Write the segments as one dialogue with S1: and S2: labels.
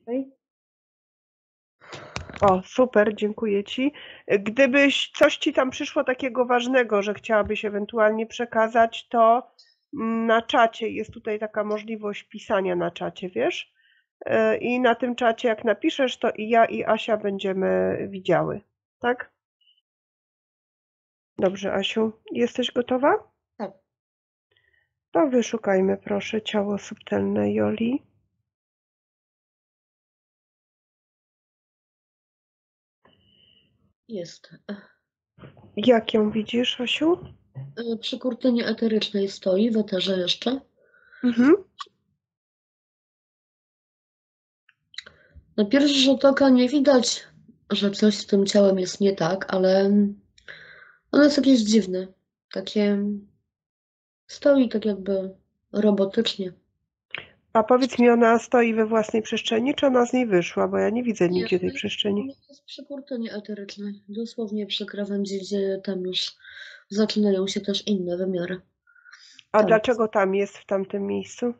S1: Okej.
S2: O, super, dziękuję Ci. Gdybyś coś Ci tam przyszło takiego ważnego, że chciałabyś ewentualnie przekazać, to na czacie jest tutaj taka możliwość pisania na czacie, wiesz? I na tym czacie, jak napiszesz, to i ja, i Asia będziemy widziały, tak? Dobrze, Asiu, jesteś gotowa?
S1: Tak.
S2: To wyszukajmy, proszę, ciało subtelne Joli.
S1: Jest.
S2: Jak ją widzisz, Asiu?
S1: Przy kurtynie eterycznej stoi, w eterze jeszcze.
S2: Mhm.
S1: Na pierwszy rzut oka nie widać, że coś z tym ciałem jest nie tak, ale ono jest jakieś dziwne. Takie stoi tak jakby robotycznie.
S2: A powiedz mi, ona stoi we własnej przestrzeni, czy ona z niej wyszła? Bo ja nie widzę
S1: Nie,
S2: nigdzie tej przestrzeni.
S1: ona jest przy kurtynie eterycznej. Dosłownie przy krawędzi, gdzie tam już zaczynają się też inne wymiary.
S2: A
S1: Tam.
S2: dlaczego tam jest, w tamtym miejscu?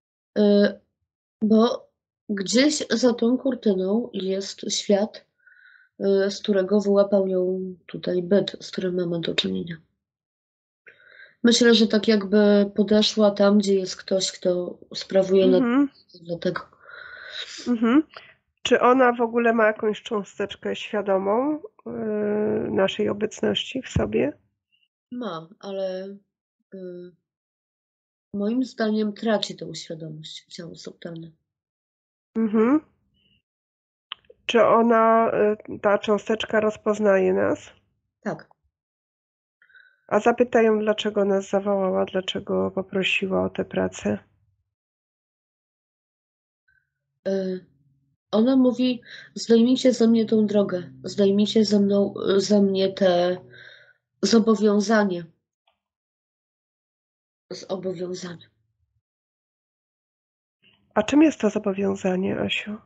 S1: Bo gdzieś za tą kurtyną jest świat, z którego wyłapał ją tutaj byt, z którym mamy do czynienia. Myślę, że tak jakby podeszła tam, gdzie jest ktoś, kto sprawuje nad
S2: Mhm.
S1: dlatego.
S2: Mhm. Czy ona w ogóle ma jakąś cząsteczkę świadomą naszej obecności w sobie?
S1: Ma, ale moim zdaniem traci tę świadomość ciało subtelne.
S2: Mhm. Czy ona, ta cząsteczka rozpoznaje nas?
S1: Tak.
S2: A zapytają, dlaczego nas zawołała, dlaczego poprosiła o tę pracę.
S1: Ona mówi, zdejmijcie ze mnie tą drogę, zdejmijcie ze mnie te zobowiązanie. Zobowiązanie.
S2: A czym jest to zobowiązanie, Asiu?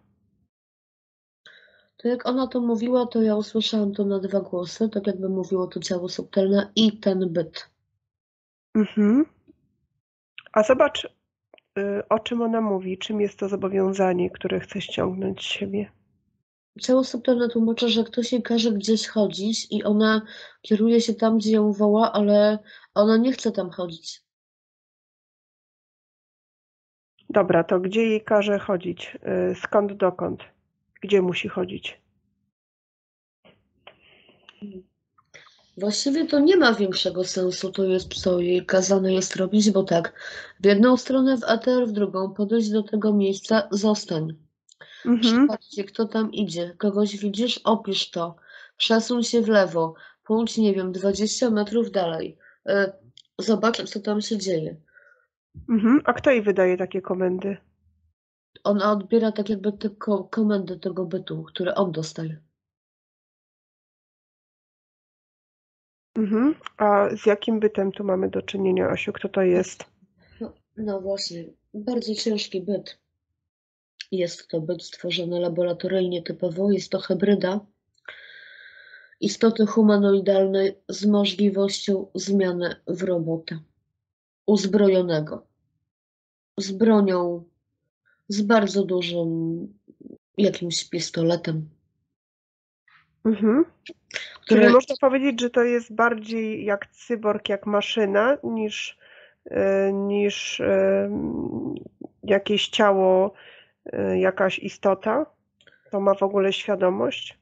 S1: To jak ona to mówiła, to ja usłyszałam to na dwa głosy, tak jakby mówiło to ciało subtelne i ten byt.
S2: Mhm. A zobacz, o czym ona mówi, czym jest to zobowiązanie, które chce ściągnąć z siebie.
S1: Ciało subtelne tłumaczy, że ktoś jej każe gdzieś chodzić i ona kieruje się tam, gdzie ją woła, ale ona nie chce tam chodzić.
S2: Dobra, to gdzie jej każe chodzić? Skąd dokąd? Gdzie musi chodzić?
S1: Właściwie to nie ma większego sensu, to jest, co jej kazane jest robić, bo tak, w jedną stronę w eter, w drugą, podejść do tego miejsca, zostań.
S2: Mhm.
S1: Przypatrzcie, kto tam idzie, kogoś widzisz, opisz to, przesuń się w lewo, pójdź, nie wiem, 20 metrów dalej, zobacz, co tam się dzieje.
S2: Mhm. A kto jej wydaje takie komendy?
S1: Ona odbiera tak jakby te komendy tego bytu, które on dostaje.
S2: Mhm. A z jakim bytem tu mamy do czynienia, Asiu? Kto to jest?
S1: No właśnie, bardzo ciężki byt. Jest to byt stworzony laboratoryjnie typowo, jest to hybryda istoty humanoidalnej z możliwością zmiany w robota. Uzbrojonego. Z bronią, z bardzo dużym jakimś pistoletem,
S2: Mhm. Czyli
S1: który
S2: można powiedzieć, że to jest bardziej jak cyborg, jak maszyna, niż jakieś ciało, jakaś istota. To ma w ogóle świadomość.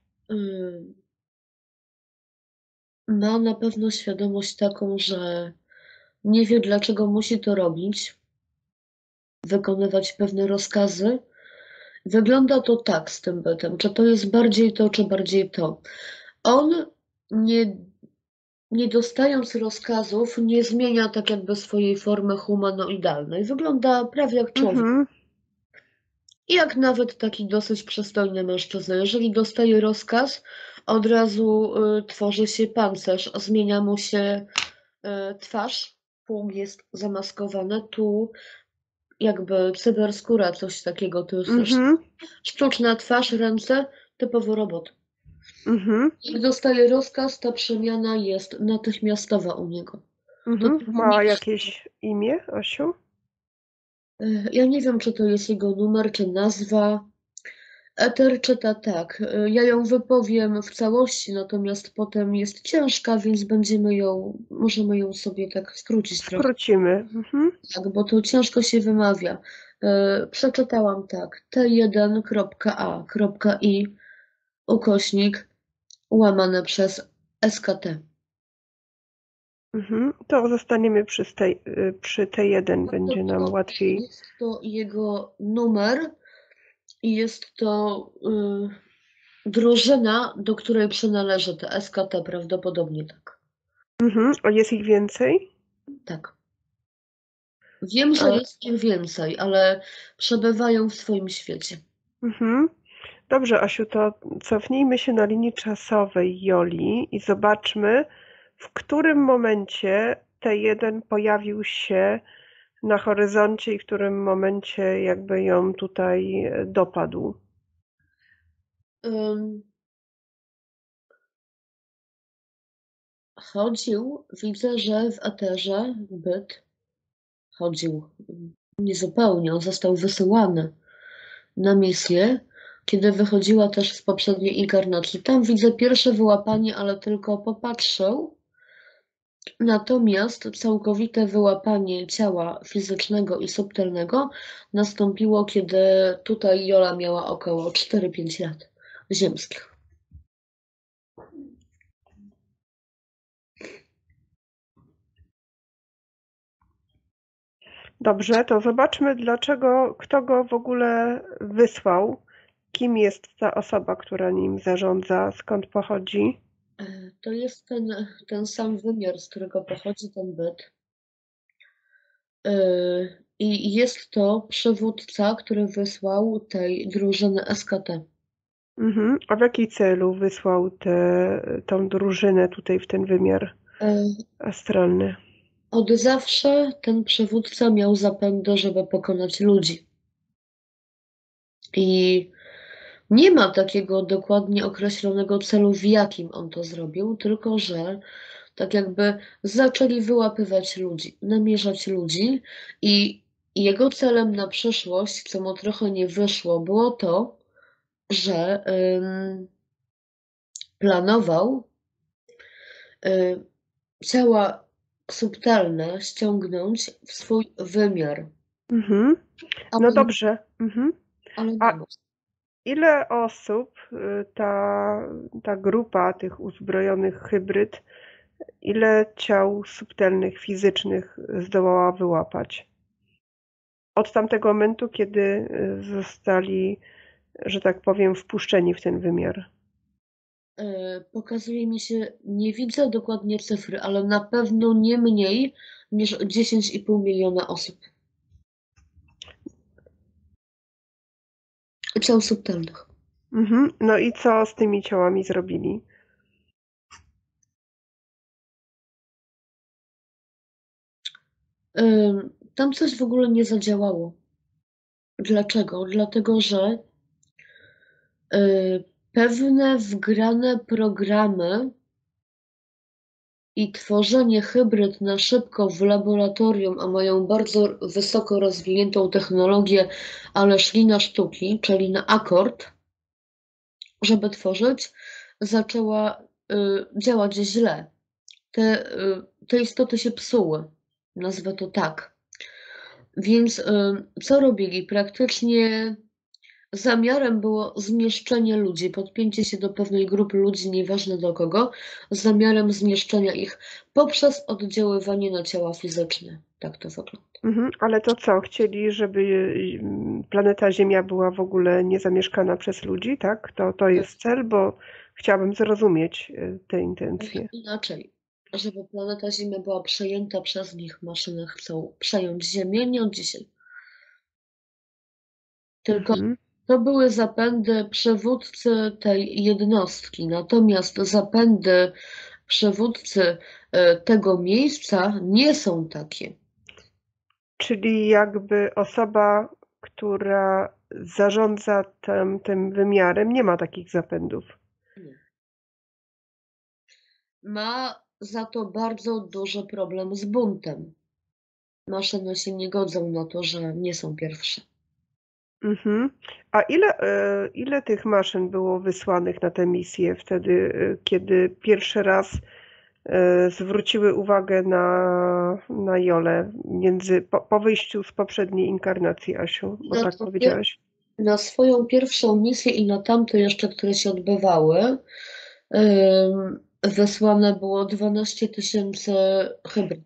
S1: ma na pewno świadomość taką, że nie wie, dlaczego musi to robić, wykonywać pewne rozkazy. Wygląda to tak z tym bytem, czy to jest bardziej to, czy bardziej to. On nie, nie dostając rozkazów, nie zmienia tak jakby swojej formy humanoidalnej. Wygląda prawie jak człowiek.
S2: Mhm.
S1: I jak nawet taki dosyć przystojny mężczyzna. Jeżeli dostaje rozkaz, od razu tworzy się pancerz, zmienia mu się twarz, pół jest zamaskowane, tu jakby cyberskóra, coś takiego, to jest
S2: Mhm.
S1: sztuczna twarz, ręce, typowo robot.
S2: Mhm.
S1: Jak dostaje rozkaz, ta przemiana jest natychmiastowa u niego. To
S2: Mhm. Ma jakieś imię, Asiu?
S1: ja nie wiem, czy to jest jego numer, czy nazwa. Eter czyta tak. Ja ją wypowiem w całości, natomiast potem jest ciężka, więc możemy ją sobie tak skrócić trochę.
S2: Skrócimy. Mhm.
S1: Tak, bo to ciężko się wymawia. Przeczytałam tak. T1.a.i ukośnik łamane przez SKT.
S2: To zostaniemy przy T1, będzie nam
S1: Prawdopodobnie
S2: łatwiej.
S1: jest to jego numer i jest to drużyna, do której przynależy te SKT, prawdopodobnie tak.
S2: A jest ich więcej?
S1: Tak. Wiem, że jest ich więcej, ale przebywają w swoim świecie.
S2: Dobrze, Asiu, to cofnijmy się na linii czasowej Joli i zobaczmy, w którym momencie T1 pojawił się na horyzoncie i w którym momencie jakby ją tutaj dopadł.
S1: Widzę, że w eterze byt chodził. Niezupełnie, on został wysyłany na misję, kiedy wychodziła też z poprzedniej inkarnacji. Tam widzę pierwsze wyłapanie, ale tylko popatrzył. Natomiast całkowite wyłapanie ciała fizycznego i subtelnego nastąpiło, kiedy tutaj Jola miała około 4-5 lat ziemskich.
S2: Dobrze, to zobaczmy kto go w ogóle wysłał, kim jest ta osoba, która nim zarządza, skąd pochodzi.
S1: To jest ten sam wymiar, z którego pochodzi ten byt. I jest to przywódca, który wysłał tej drużyny SKT.
S2: A w jakiej celu wysłał tą drużynę tutaj w ten wymiar astralny?
S1: Od zawsze ten przywódca miał zapędy, żeby pokonać ludzi. I nie ma takiego dokładnie określonego celu, w jakim on to zrobił, tylko że tak jakby zaczęli wyłapywać ludzi, namierzać ludzi i jego celem na przyszłość, co mu trochę nie wyszło, było to, że planował ciała subtelne ściągnąć w swój wymiar.
S2: No
S1: Ale,
S2: dobrze.
S1: ale nie
S2: A
S1: mógł.
S2: ile osób ta grupa tych uzbrojonych hybryd, ile ciał subtelnych, fizycznych zdołała wyłapać? Od tamtego momentu, kiedy zostali, że tak powiem, wpuszczeni w ten wymiar.
S1: Pokazuje mi się, nie widzę dokładnie cyfry, ale na pewno nie mniej niż 10,5 miliona osób. Ciał subtelnych.
S2: No i co z tymi ciałami zrobili?
S1: Tam coś w ogóle nie zadziałało. Dlaczego? Dlatego, że pewne wgrane programy i tworzenie hybryd na szybko w laboratorium, a mają bardzo wysoko rozwiniętą technologię, ale szli na sztuki, czyli na akord, żeby tworzyć, zaczęła działać źle. Te istoty się psuły, nazwę to tak. Więc co robili? Praktycznie zamiarem było zmieszczenie ludzi, podpięcie się do pewnej grupy ludzi, nieważne do kogo, z zamiarem zmieszczenia ich poprzez oddziaływanie na ciała fizyczne. Tak to wygląda.
S2: Ale to co? Chcieli, żeby planeta Ziemia była w ogóle niezamieszkana przez ludzi, tak? To jest cel, bo chciałabym zrozumieć te intencje.
S1: Inaczej, żeby planeta Ziemia była przejęta przez nich, maszyny chcą przejąć Ziemię nie od dzisiaj. Tylko to były zapędy przywódcy tej jednostki, natomiast zapędy przywódcy tego miejsca nie są takie.
S2: Czyli jakby osoba, która zarządza tym wymiarem, nie ma takich zapędów.
S1: Nie. Ma za to bardzo duży problem z buntem. Maszyny się nie godzą na to, że nie są pierwsze.
S2: Mhm. A ile tych maszyn było wysłanych na tę misję wtedy, kiedy pierwszy raz zwróciły uwagę na Jolę po wyjściu z poprzedniej inkarnacji, Asiu, bo
S1: Na,
S2: tak
S1: to pie-
S2: powiedziałaś?
S1: na swoją pierwszą misję i na tamte jeszcze, które się odbywały, wysłane było 12 tysięcy hybryd.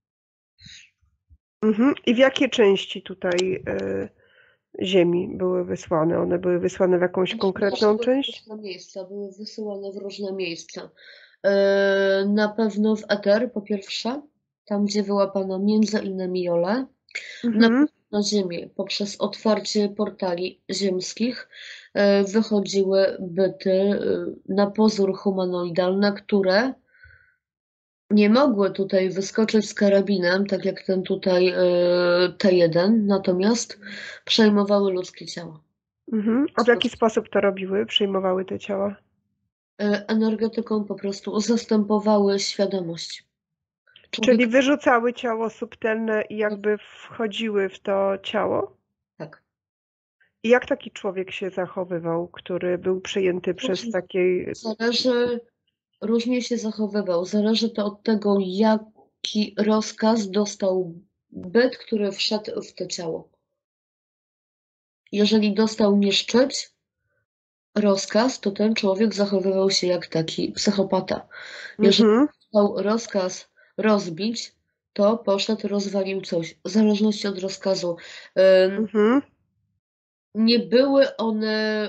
S2: Mhm. I w jakie części tutaj Ziemi były wysłane? One były wysłane w jakąś konkretną
S1: Były w
S2: część?
S1: różne miejsca, były wysyłane w różne miejsca. Na pewno w eter, po pierwsze, tam gdzie wyłapano między innymi Jolę, na
S2: Mhm.
S1: pewno na Ziemię, poprzez otwarcie portali ziemskich wychodziły byty na pozór humanoidalne, które nie mogły tutaj wyskoczyć z karabinem, tak jak ten tutaj T1, natomiast przejmowały ludzkie ciała.
S2: Mhm. A w jaki sposób to robiły? Przyjmowały te ciała?
S1: Energetyką po prostu zastępowały świadomość.
S2: Czyli
S1: Człowiek,
S2: wyrzucały ciało subtelne i jakby wchodziły w to ciało?
S1: tak,
S2: I jak taki człowiek się zachowywał, który był przyjęty przez
S1: różnie,
S2: takiej...
S1: zależy, różnie się zachowywał. Zależy to od tego, jaki rozkaz dostał byt, który wszedł w to ciało. Jeżeli dostał niszczyć rozkaz, to ten człowiek zachowywał się jak taki psychopata. Jeżeli
S2: Mhm.
S1: dostał rozkaz rozbić, to poszedł, rozwalił coś, w zależności od rozkazu. Ym,
S2: Mhm.
S1: Nie były one,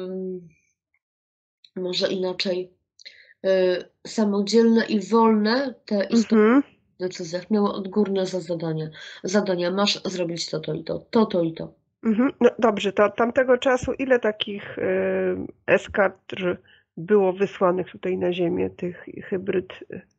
S1: może inaczej, samodzielne i wolne, te istoty
S2: Mhm.
S1: w decyzjach miały odgórne zadania. Masz zrobić to, to i to, to, to i to.
S2: Mhm. No dobrze, to od tamtego czasu ile takich eskadr było wysłanych tutaj na Ziemię, tych hybryd?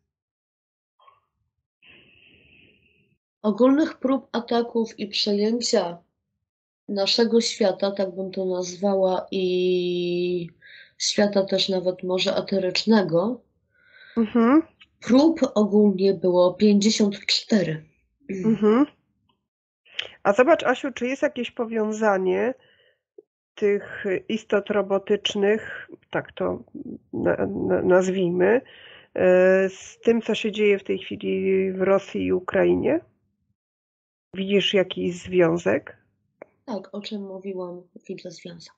S1: Ogólnych prób ataków i przejęcia naszego świata, tak bym to nazwała, i świata też nawet może eterycznego,
S2: Mhm.
S1: prób ogólnie było 54.
S2: Mhm. A zobacz, Asiu, czy jest jakieś powiązanie tych istot robotycznych, tak to nazwijmy, z tym, co się dzieje w tej chwili w Rosji i Ukrainie? Widzisz jakiś związek?
S1: Tak, o czym mówiłam, widzę związek.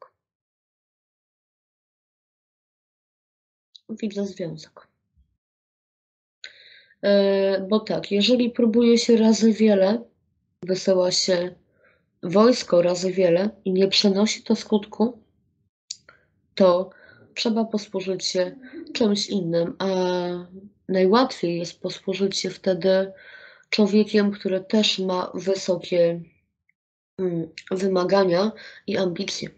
S1: Widzę związek. Bo tak, jeżeli próbuje się razy wiele, wysyła się wojsko razy wiele i nie przynosi to skutku, to trzeba posłużyć się czymś innym, a najłatwiej jest posłużyć się wtedy człowiekiem, który też ma wysokie wymagania i ambicje.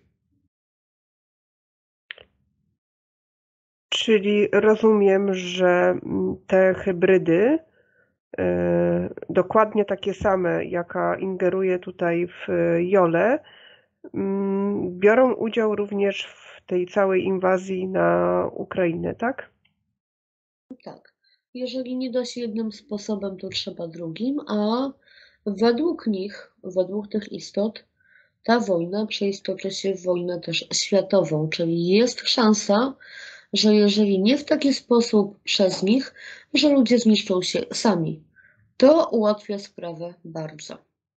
S2: Czyli rozumiem, że te hybrydy, dokładnie takie same, jaka ingeruje tutaj w Jolę, biorą udział również w tej całej inwazji na Ukrainę, tak?
S1: Tak, jeżeli nie da się jednym sposobem, to trzeba drugim, a według nich, według tych istot, ta wojna przeistoczy się w wojnę też światową, czyli jest szansa, że jeżeli nie w taki sposób przez nich, że ludzie zniszczą się sami. To ułatwia sprawę bardzo.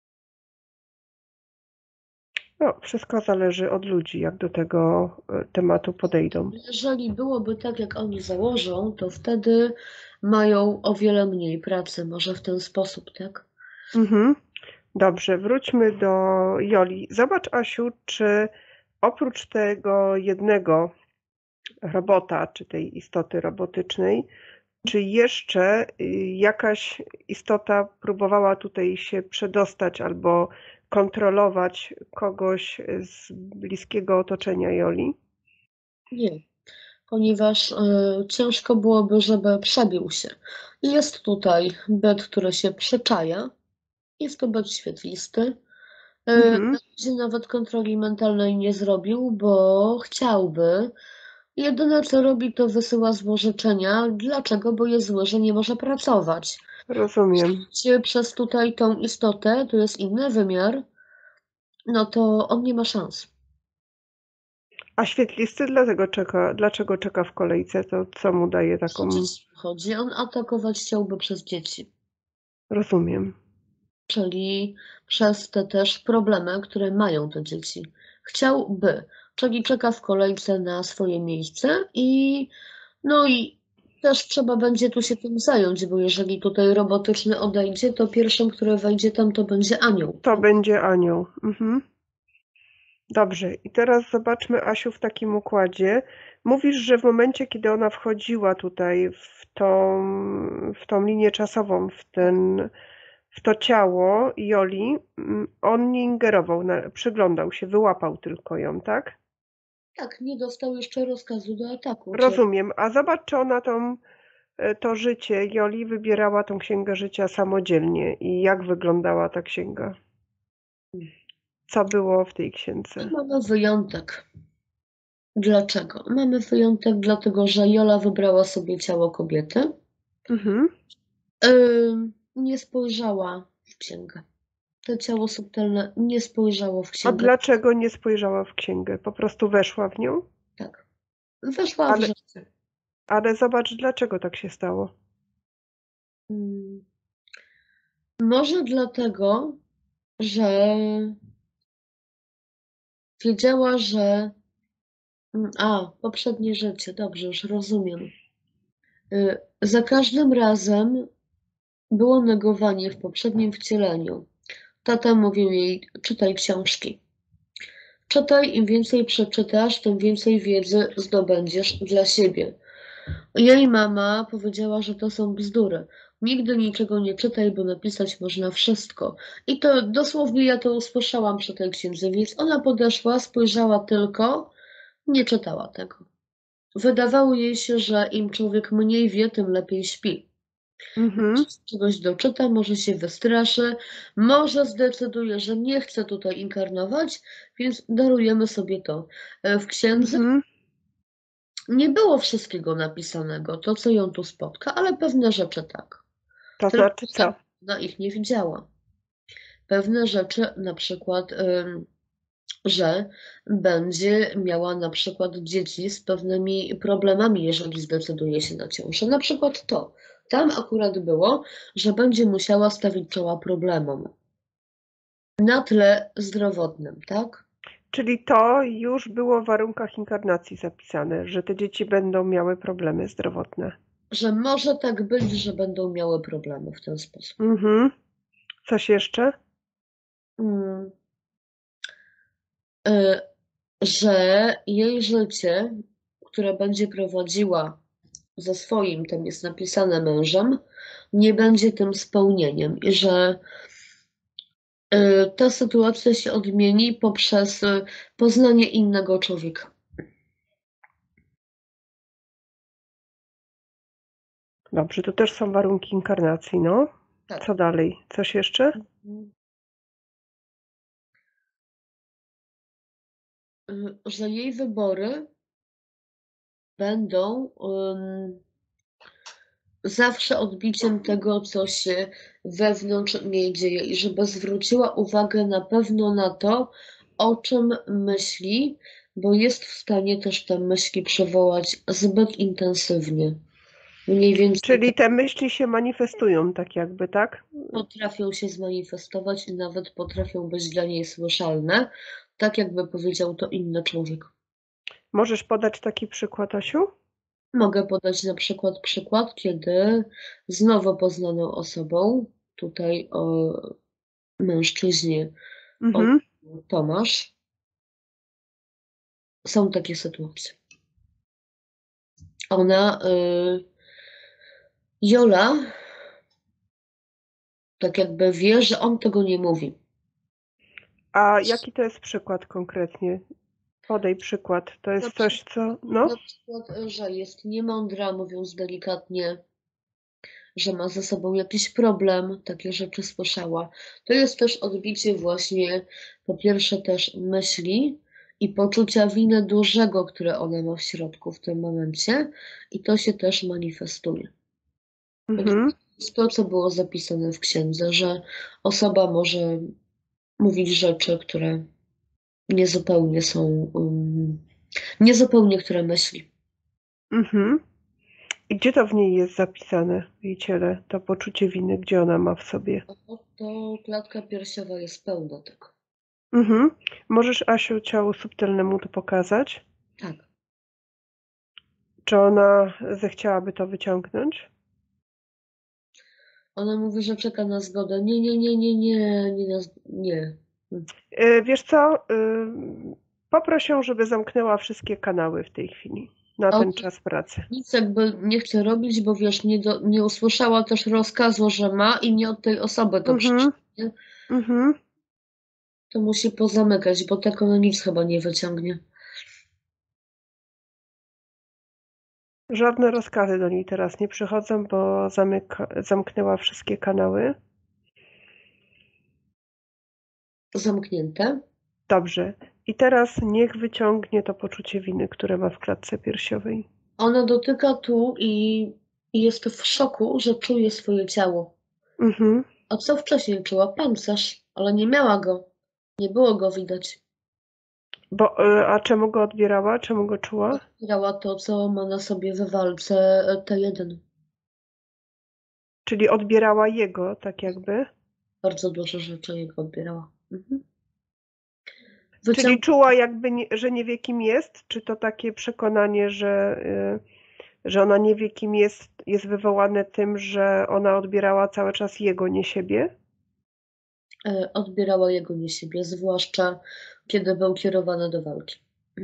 S2: No, wszystko zależy od ludzi, jak do tego tematu podejdą.
S1: Jeżeli byłoby tak, jak oni założą, to wtedy mają o wiele mniej pracy, może w ten sposób, tak?
S2: Mhm. Dobrze, wróćmy do Joli. Zobacz, Asiu, czy oprócz tego jednego robota, czy tej istoty robotycznej, czy jeszcze jakaś istota próbowała tutaj się przedostać albo kontrolować kogoś z bliskiego otoczenia Joli?
S1: Nie, ponieważ ciężko byłoby, żeby przebił się. Jest tutaj byt, który się przyczaja. Jest to byt świetlisty.
S2: Mhm,
S1: Na razie nawet kontroli mentalnej nie zrobił, bo chciałby. Jedyne co robi, to wysyła złożyczenia. Dlaczego? Bo jest zły, że nie może pracować.
S2: rozumiem.
S1: Przez tutaj tą istotę, to jest inny wymiar, no to on nie ma szans.
S2: A świetlisty dlaczego czeka w kolejce? To co mu daje taką...
S1: Przecież chodzi, on atakować chciałby przez dzieci,
S2: Rozumiem.
S1: czyli przez te też problemy, które mają te dzieci. Chciałby, czyli czeka w kolejce na swoje miejsce no i też trzeba będzie tu się tym zająć, bo jeżeli tutaj robotyczny odejdzie, to pierwszym, który wejdzie tam, to będzie anioł.
S2: To będzie anioł. Mhm. Dobrze, i teraz zobaczmy Asiu w takim układzie. Mówisz, że w momencie, kiedy ona wchodziła tutaj w tą linię czasową, w to ciało Joli, on nie ingerował, przyglądał się, wyłapał tylko ją, tak?
S1: Tak, nie dostał jeszcze rozkazu do ataku.
S2: Rozumiem. A zobacz, czy ona to życie Joli wybierała tą księgę życia samodzielnie i jak wyglądała ta księga? Co było w tej księdze?
S1: Mamy wyjątek. Dlaczego? Mamy wyjątek dlatego, że Jola wybrała sobie ciało kobiety.
S2: Mhm.
S1: Nie spojrzała w księgę. To ciało subtelne nie spojrzało w
S2: A
S1: księgę.
S2: dlaczego nie spojrzała w księgę? Po prostu weszła w nią?
S1: Tak. Weszła w życie.
S2: Ale zobacz, dlaczego tak się stało.
S1: Może dlatego, że wiedziała, że poprzednie życie, dobrze, już rozumiem. Za każdym razem było negowanie w poprzednim wcieleniu. Tata mówił jej, czytaj książki. Czytaj, im więcej przeczytasz, tym więcej wiedzy zdobędziesz dla siebie. Jej mama powiedziała, że to są bzdury. Nigdy niczego nie czytaj, bo napisać można wszystko. I to dosłownie ja to usłyszałam przy tej księdze, więc ona podeszła, spojrzała tylko, nie czytała tego. Wydawało jej się, że im człowiek mniej wie, tym lepiej śpi.
S2: Mhm.
S1: Czegoś doczyta, może się wystraszy, może zdecyduje, że nie chce tutaj inkarnować, więc darujemy sobie to. W księdze nie było wszystkiego napisanego, to co ją tu spotka, ale pewne rzeczy tak.
S2: To
S1: Tylko
S2: znaczy co?
S1: ona ich nie widziała. Pewne rzeczy, na przykład, że będzie miała na przykład dzieci z pewnymi problemami, jeżeli zdecyduje się na ciążę. Na przykład to. Tam akurat było, że będzie musiała stawić czoła problemom na tle zdrowotnym, tak?
S2: Czyli to już było w warunkach inkarnacji zapisane, że te dzieci będą miały problemy zdrowotne.
S1: Że może tak być, że będą miały problemy w ten sposób.
S2: Mhm. Coś jeszcze?
S1: Że jej życie, które będzie prowadziła ze swoim, tam jest napisane mężem, nie będzie tym spełnieniem i że ta sytuacja się odmieni poprzez poznanie innego człowieka.
S2: Dobrze, to też są warunki inkarnacji, no.
S1: Tak.
S2: Co dalej? Coś jeszcze?
S1: Że jej wybory będą zawsze odbiciem tego, co się wewnątrz niej dzieje i żeby zwróciła uwagę na pewno na to, o czym myśli, bo jest w stanie też te myśli przywołać zbyt intensywnie. Mniej więcej
S2: Czyli te myśli się manifestują tak jakby, tak?
S1: potrafią się zmanifestować i nawet potrafią być dla niej słyszalne, tak jakby powiedział to inny człowiek.
S2: Możesz podać taki przykład, Asiu?
S1: Mogę podać na przykład, kiedy z nowo poznaną osobą, tutaj o mężczyźnie,
S2: Mhm.
S1: Tomasz, są takie sytuacje. Jola, tak jakby wie, że on tego nie mówi.
S2: A jaki to jest przykład konkretnie? Podaj przykład. To jest coś, co... No?
S1: Na przykład, że jest niemądra, mówiąc delikatnie, że ma ze sobą jakiś problem, takie rzeczy słyszała. To jest też odbicie właśnie, po pierwsze też myśli i poczucia winy dużego, które ona ma w środku w tym momencie i to się też manifestuje.
S2: Mhm.
S1: Jest to, co było zapisane w księdze, że osoba może mówić rzeczy, które Niezupełnie są, niezupełnie które myśli.
S2: Mhm. I gdzie to w niej jest zapisane, w jej ciele, to poczucie winy, gdzie ona ma w sobie?
S1: To klatka piersiowa jest pełna tego.
S2: Mhm. Możesz, Asiu, ciału subtelnemu to pokazać?
S1: Tak.
S2: Czy ona zechciałaby to wyciągnąć?
S1: Ona mówi, że czeka na zgodę. Nie, nie, nie, nie, nie, nie, nie.
S2: Wiesz co? Poproś ją, żeby zamknęła wszystkie kanały w tej chwili, na
S1: A
S2: ten czas pracy.
S1: nic jakby nie chce robić, bo wiesz, nie usłyszała też rozkazu, że ma i nie od tej osoby to przyszło. Nie?
S2: Mhm.
S1: To musi pozamykać, bo tak ona nic chyba nie wyciągnie.
S2: Żadne rozkazy do niej teraz nie przychodzą, bo zamknęła wszystkie kanały.
S1: Zamknięte.
S2: Dobrze. I teraz niech wyciągnie to poczucie winy, które ma w klatce piersiowej.
S1: Ona dotyka tu i jest w szoku, że czuje swoje ciało.
S2: Mhm.
S1: A co wcześniej czuła? Pancerz, ale nie miała go. Nie było go widać.
S2: A czemu go odbierała? Czemu go czuła?
S1: Odbierała to, co ma na sobie we walce T1.
S2: Czyli odbierała jego, tak jakby.
S1: Bardzo dużo rzeczy jego odbierała. Mhm.
S2: Czyli czuła jakby, że nie wie kim jest? Czy to takie przekonanie, że ona nie wie kim jest wywołane tym, że ona odbierała cały czas jego, nie siebie?
S1: Odbierała jego nie siebie, zwłaszcza kiedy był kierowany do walki.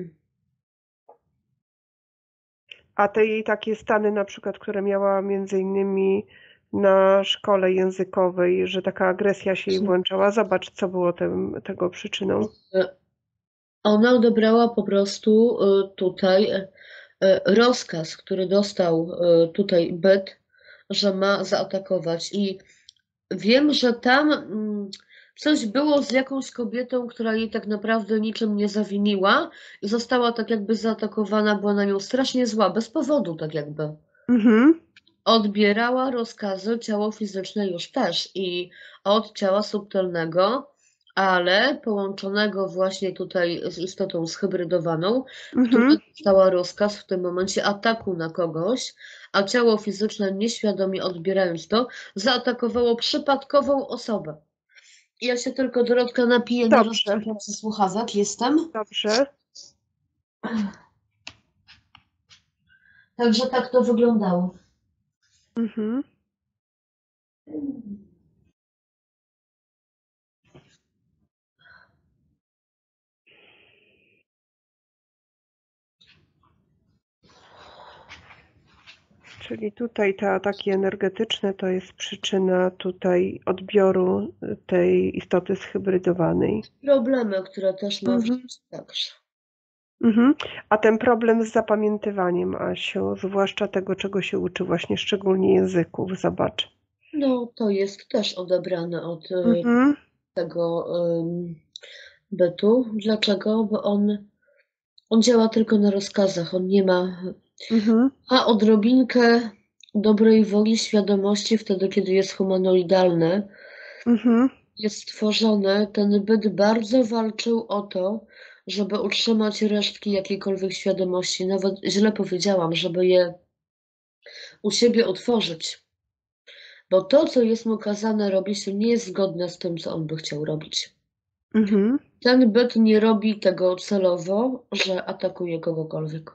S2: A te jej takie stany na przykład, które miała między innymi na szkole językowej, że taka agresja się jej włączała. Zobacz, co było tego przyczyną.
S1: Ona odebrała po prostu tutaj rozkaz, który dostał tutaj byt, że ma zaatakować. I wiem, że tam coś było z jakąś kobietą, która jej tak naprawdę niczym nie zawiniła i została tak jakby zaatakowana, była na nią strasznie zła, bez powodu tak jakby.
S2: Mhm.
S1: Odbierała rozkazy, ciało fizyczne już też i od ciała subtelnego, ale połączonego właśnie tutaj z istotą zhybrydowaną, która
S2: Mhm.
S1: dostała rozkaz w tym momencie ataku na kogoś, a ciało fizyczne nieświadomie odbierając to, zaatakowało przypadkową osobę. Ja się tylko, Dorotka, napiję na
S2: Dobrze,
S1: rozdzielający słuchawek. Jestem.
S2: dobrze.
S1: Także tak to wyglądało.
S2: Mhm. Czyli tutaj te ataki energetyczne to jest przyczyna tutaj odbioru tej istoty zhybrydowanej.
S1: Problemy, które też ma w
S2: Mhm.
S1: życiu także.
S2: Mhm. A ten problem z zapamiętywaniem, Asiu, zwłaszcza tego, czego się uczy, właśnie szczególnie języków, zobacz.
S1: No, to jest też odebrane od
S2: Mhm.
S1: tego bytu. Dlaczego? Bo on działa tylko na rozkazach. On nie ma.
S2: Mhm.
S1: Ma odrobinkę dobrej woli, świadomości wtedy, kiedy jest humanoidalny.
S2: Mhm.
S1: Jest stworzony. Ten byt bardzo walczył o to, żeby utrzymać resztki jakiejkolwiek świadomości. Nawet źle powiedziałam, żeby je u siebie utworzyć. Bo to, co jest mu kazane robić, to nie jest zgodne z tym, co on by chciał robić.
S2: Mhm.
S1: Ten byt nie robi tego celowo, że atakuje kogokolwiek.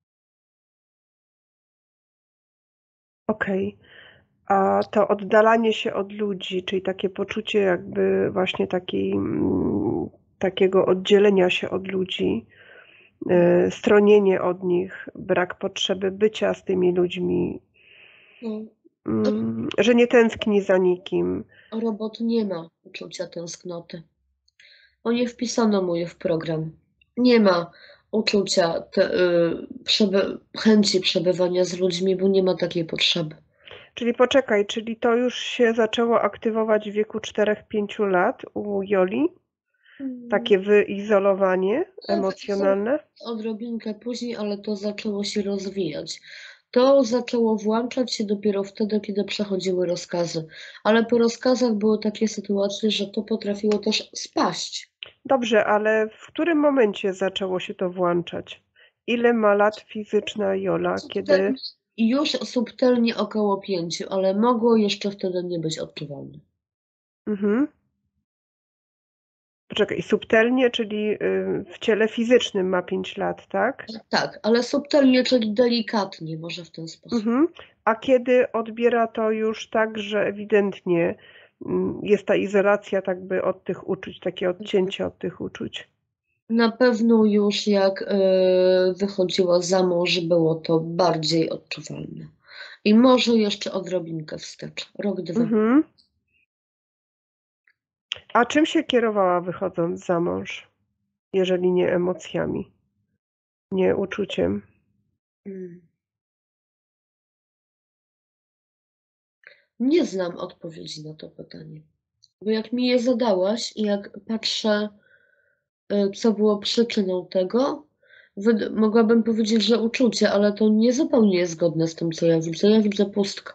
S2: Okej. A to oddalanie się od ludzi, czyli takie poczucie jakby właśnie takiego oddzielenia się od ludzi, stronienie od nich, brak potrzeby bycia z tymi ludźmi,
S1: No,
S2: że nie tęskni za nikim.
S1: robot nie ma uczucia tęsknoty. Bo nie wpisano mu je w program. Nie ma uczucia chęci przebywania z ludźmi, bo nie ma takiej potrzeby.
S2: Czyli poczekaj, czyli to już się zaczęło aktywować w wieku 4-5 lat u Joli? Takie wyizolowanie emocjonalne?
S1: Odrobinkę później, ale to zaczęło się rozwijać. To zaczęło włączać się dopiero wtedy, kiedy przechodziły rozkazy. Ale po rozkazach były takie sytuacje, że to potrafiło też spaść.
S2: Dobrze, ale w którym momencie zaczęło się to włączać? Ile ma lat fizyczna Jola, kiedy...
S1: Już subtelnie około 5, ale mogło jeszcze wtedy nie być odczuwalne.
S2: Mhm. Poczekaj, subtelnie, czyli w ciele fizycznym ma 5 lat, tak?
S1: Tak, ale subtelnie, czyli delikatnie, może w ten sposób.
S2: Mhm. A kiedy odbiera to już tak, że ewidentnie jest ta izolacja tak by od tych uczuć, takie odcięcie od tych uczuć?
S1: Na pewno już jak wychodziła za mąż, było to bardziej odczuwalne. I może jeszcze odrobinkę wstecz, rok, 2.
S2: Mhm. A czym się kierowała wychodząc za mąż, jeżeli nie emocjami, nie uczuciem?
S1: Nie znam odpowiedzi na to pytanie. Bo jak mi je zadałaś i jak patrzę, co było przyczyną tego, mogłabym powiedzieć, że uczucie, ale to nie zupełnie jest zgodne z tym, co ja widzę. Ja widzę pustkę.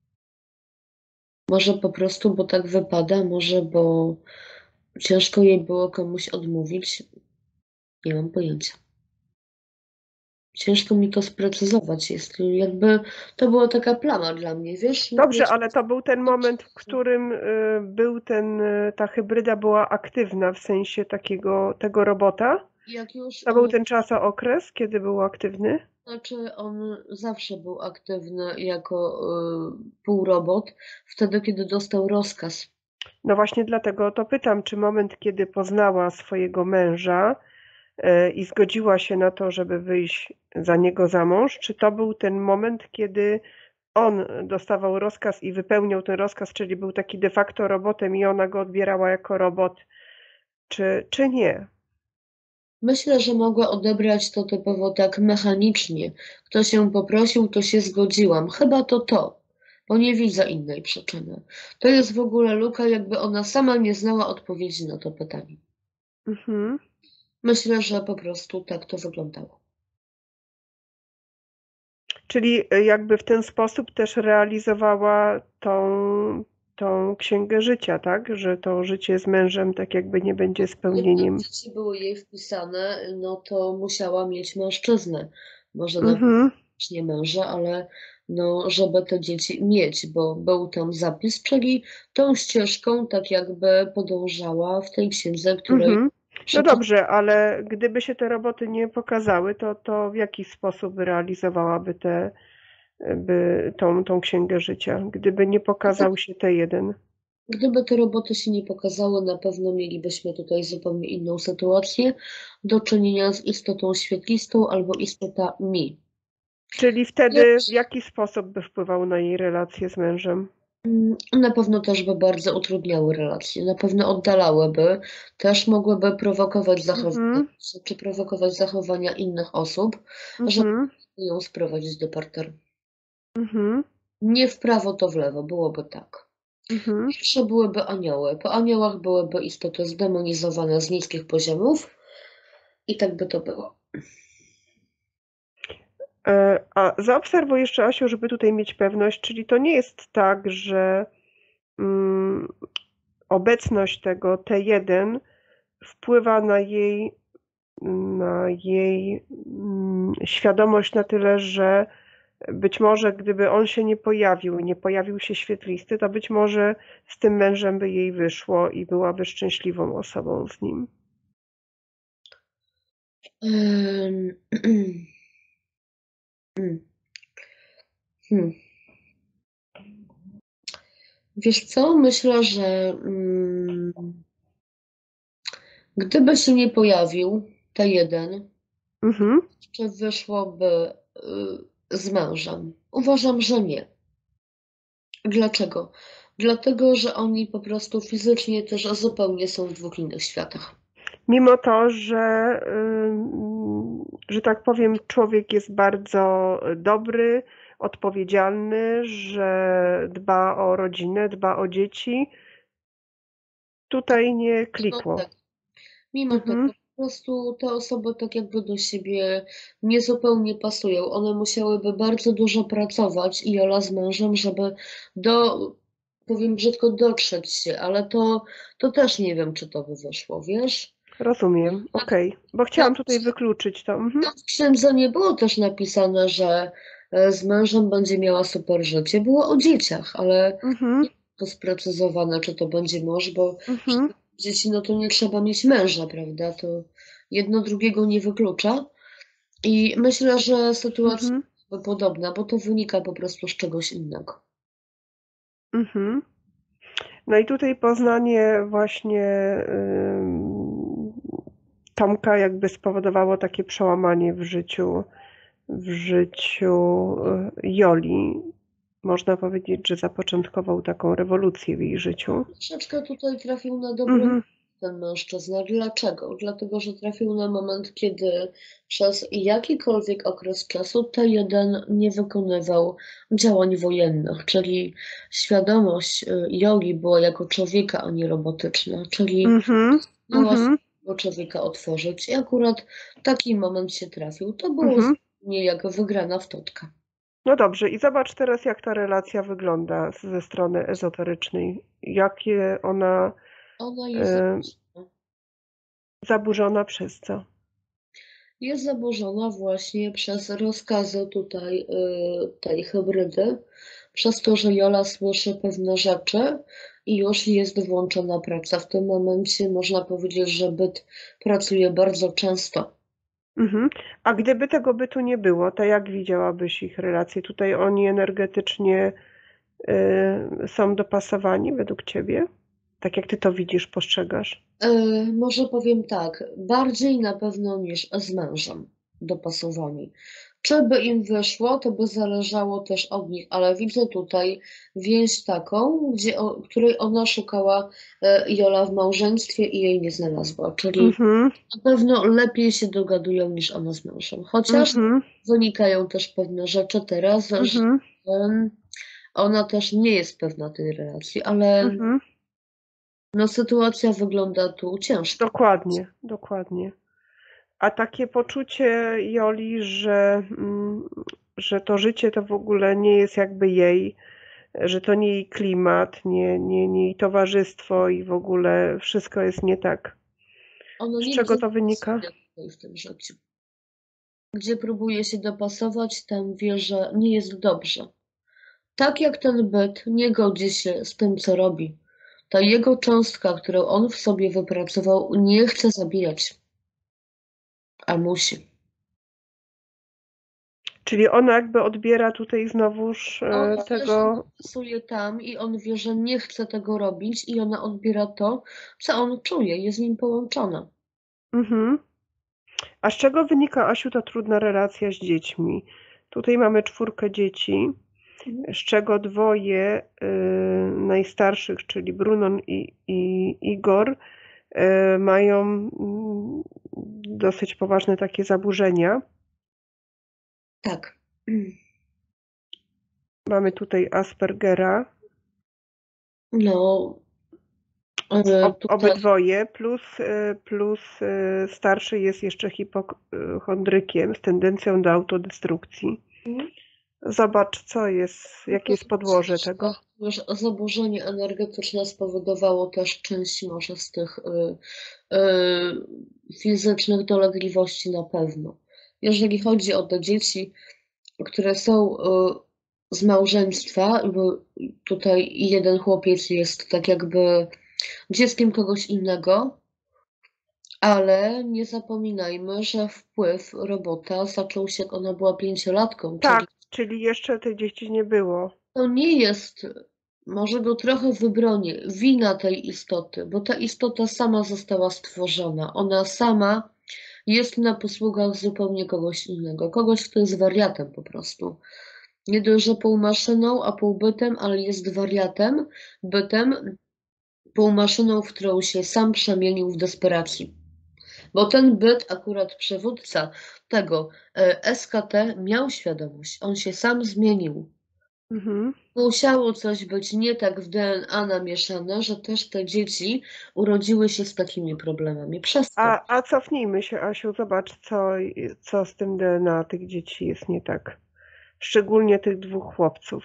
S1: Może po prostu, bo tak wypada, może bo ciężko jej było komuś odmówić. Nie mam pojęcia. Ciężko mi to sprecyzować. Jest jakby, to była taka plama dla mnie, wiesz?
S2: Dobrze, ale to był ten moment, w którym był ta hybryda była aktywna w sensie tego robota?
S1: Jak już,
S2: To był ten okres, kiedy był aktywny?
S1: znaczy on zawsze był aktywny jako półrobot, wtedy kiedy dostał rozkaz.
S2: No właśnie dlatego to pytam, czy moment, kiedy poznała swojego męża i zgodziła się na to, żeby wyjść za niego za mąż, czy to był ten moment, kiedy on dostawał rozkaz i wypełniał ten rozkaz, czyli był taki de facto robotem i ona go odbierała jako robot, czy nie?
S1: Myślę, że mogła odebrać to typowo tak mechanicznie. Kto się poprosił, to się zgodziłam. Chyba to, bo nie widzę innej przyczyny. To jest w ogóle luka, jakby ona sama nie znała odpowiedzi na to pytanie.
S2: Mhm.
S1: Myślę, że po prostu tak to wyglądało.
S2: Czyli jakby w ten sposób też realizowała tą księgę życia, tak? Że to życie z mężem tak jakby nie będzie spełnieniem.
S1: Jak dzieci były jej wpisane, no to musiała mieć mężczyznę. Może nawet
S2: Mhm.
S1: nie męża, ale no, żeby te dzieci mieć, bo był tam zapis, czyli tą ścieżką tak jakby podążała w tej księdze, której
S2: Mhm. No dobrze, ale gdyby się te roboty nie pokazały, to w jaki sposób realizowałaby tą księgę życia? Gdyby nie pokazał się T1.
S1: Gdyby te roboty się nie pokazały, na pewno mielibyśmy tutaj zupełnie inną sytuację, do czynienia z istotą świetlistą albo istota mi.
S2: Czyli wtedy w jaki sposób by wpływał na jej relacje z mężem?
S1: Na pewno też by bardzo utrudniały relacje, na pewno oddalałyby, też mogłyby prowokować zachowania,
S2: Mhm.
S1: czy prowokować zachowania innych osób, żeby
S2: Mhm.
S1: ją sprowadzić do parteru.
S2: Mhm.
S1: Nie w prawo, to w lewo, byłoby tak.
S2: Mhm.
S1: Pierwsze byłyby anioły, po aniołach byłyby istoty zdemonizowane z niskich poziomów i tak by to było.
S2: A zaobserwuj jeszcze, Asiu, żeby tutaj mieć pewność, czyli to nie jest tak, że obecność tego T1 wpływa na jej świadomość na tyle, że być może gdyby on się nie pojawił i nie pojawił się świetlisty, to być może z tym mężem by jej wyszło i byłaby szczęśliwą osobą z nim.
S1: Hmm. Wiesz co? Myślę, że gdyby się nie pojawił T1,
S2: Mhm.
S1: czy wyszłoby z mężem? Uważam, że nie. Dlaczego? Dlatego, że oni po prostu fizycznie też zupełnie są w dwóch innych światach.
S2: Mimo to, że tak powiem, człowiek jest bardzo dobry, odpowiedzialny, że dba o rodzinę, dba o dzieci, tutaj nie
S1: No
S2: klikło.
S1: tak. Mimo
S2: Mhm.
S1: tego, po prostu te osoby tak jakby do siebie niezupełnie pasują. One musiałyby bardzo dużo pracować i Jola z mężem, żeby powiem brzydko, dotrzeć się, ale to też nie wiem, czy to by wyszło, wiesz?
S2: Rozumiem. Okej. Bo chciałam tutaj wykluczyć to.
S1: W księdze nie było też napisane, że z mężem będzie miała super życie. Było o dzieciach, ale nie to sprecyzowane, czy to będzie mąż, bo dzieci, no to nie trzeba mieć męża, prawda? To jedno drugiego nie wyklucza. I myślę, że sytuacja jest podobna, bo to wynika po prostu z czegoś innego.
S2: No i tutaj poznanie właśnie Tomka jakby spowodowało takie przełamanie w życiu Joli. Można powiedzieć, że zapoczątkował taką rewolucję w jej życiu.
S1: Troszeczkę tutaj trafił na dobre ten mężczyzna. Dlaczego? Dlatego, że trafił na moment, kiedy przez jakikolwiek okres czasu T1 nie wykonywał działań wojennych, czyli świadomość Joli była jako człowieka, a nie robotyczna, czyli miała swojego człowieka otworzyć i akurat taki moment się trafił. To było zupełnie jak wygrana w totka.
S2: No dobrze, i zobacz teraz, jak ta relacja wygląda ze strony ezoterycznej. Jakie ona
S1: jest
S2: zaburzona przez co?
S1: Jest zaburzona właśnie przez rozkazy tutaj tej hybrydy, przez to, że Jola słyszy pewne rzeczy i już jest włączona praca. W tym momencie można powiedzieć, że byt pracuje bardzo często.
S2: A gdyby tego bytu nie było, to jak widziałabyś ich relacje? Tutaj oni energetycznie są dopasowani według ciebie? Tak jak ty to widzisz, postrzegasz?
S1: Może powiem tak, bardziej na pewno niż z mężem dopasowani. Czy by im wyszło, to by zależało też od nich, ale widzę tutaj więź taką, której ona szukała Jola w małżeństwie i jej nie znalazła. Czyli na pewno lepiej się dogadują niż ona z mężem. Chociaż wynikają też pewne rzeczy teraz, że ona też nie jest pewna tej relacji, ale no sytuacja wygląda tu ciężko.
S2: Dokładnie, dokładnie. A takie poczucie Joli, że to życie to w ogóle nie jest jakby jej, że to nie jej klimat, nie jej towarzystwo i w ogóle wszystko jest nie tak. Z czego to wynika?
S1: W tym życiu. Gdzie próbuje się dopasować, tam wie, że nie jest dobrze. Tak jak ten byt nie godzi się z tym, co robi. Ta jego cząstka, którą on w sobie wypracował, nie chce zabijać, a musi.
S2: Czyli ona jakby odbiera tutaj znowuż tego...
S1: Pasuje tam i on wie, że nie chce tego robić i ona odbiera to, co on czuje, jest z nim połączona.
S2: A z czego wynika, Asiu, ta trudna relacja z dziećmi? Tutaj mamy 4 dzieci, z czego 2 najstarszych, czyli Brunon i Igor, mają dosyć poważne takie zaburzenia.
S1: Tak.
S2: Mamy tutaj Aspergera.
S1: No.
S2: Obydwoje, plus starszy jest jeszcze hipochondrykiem z tendencją do autodestrukcji. Zobacz, co jest, jakie jest podłoże tego.
S1: Zaburzenie energetyczne spowodowało też część może z tych fizycznych dolegliwości na pewno. Jeżeli chodzi o te dzieci, które są z małżeństwa, bo tutaj jeden chłopiec jest tak jakby dzieckiem kogoś innego, ale nie zapominajmy, że wpływ robota zaczął się, jak ona była 5-latką.
S2: Tak, czyli jeszcze tych dzieci nie było.
S1: To nie jest, może go trochę wybronię, wina tej istoty, bo ta istota sama została stworzona. Ona sama jest na posługach zupełnie kogoś innego. Kogoś, kto jest wariatem po prostu. Nie dość, że pół maszyną, a pół bytem, ale jest wariatem, bytem, pół maszyną, w którą się sam przemienił w desperacji. Bo ten byt, akurat przywódca tego SKT, miał świadomość. On się sam zmienił. Musiało coś być nie tak w DNA namieszane, że też te dzieci urodziły się z takimi problemami. Przez to.
S2: A cofnijmy się, Asiu, zobacz, co z tym DNA tych dzieci jest nie tak. Szczególnie tych 2 chłopców.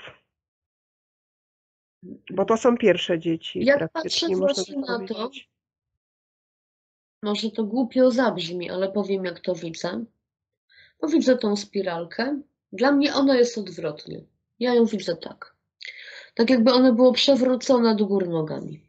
S2: Bo to są pierwsze dzieci.
S1: Jak patrzę właśnie na to, Może to głupio zabrzmi, ale powiem, jak to widzę. Bo widzę tą spiralkę. Dla mnie ona jest odwrotnie. Ja ją widzę tak. Tak jakby one było przewrócone do góry nogami.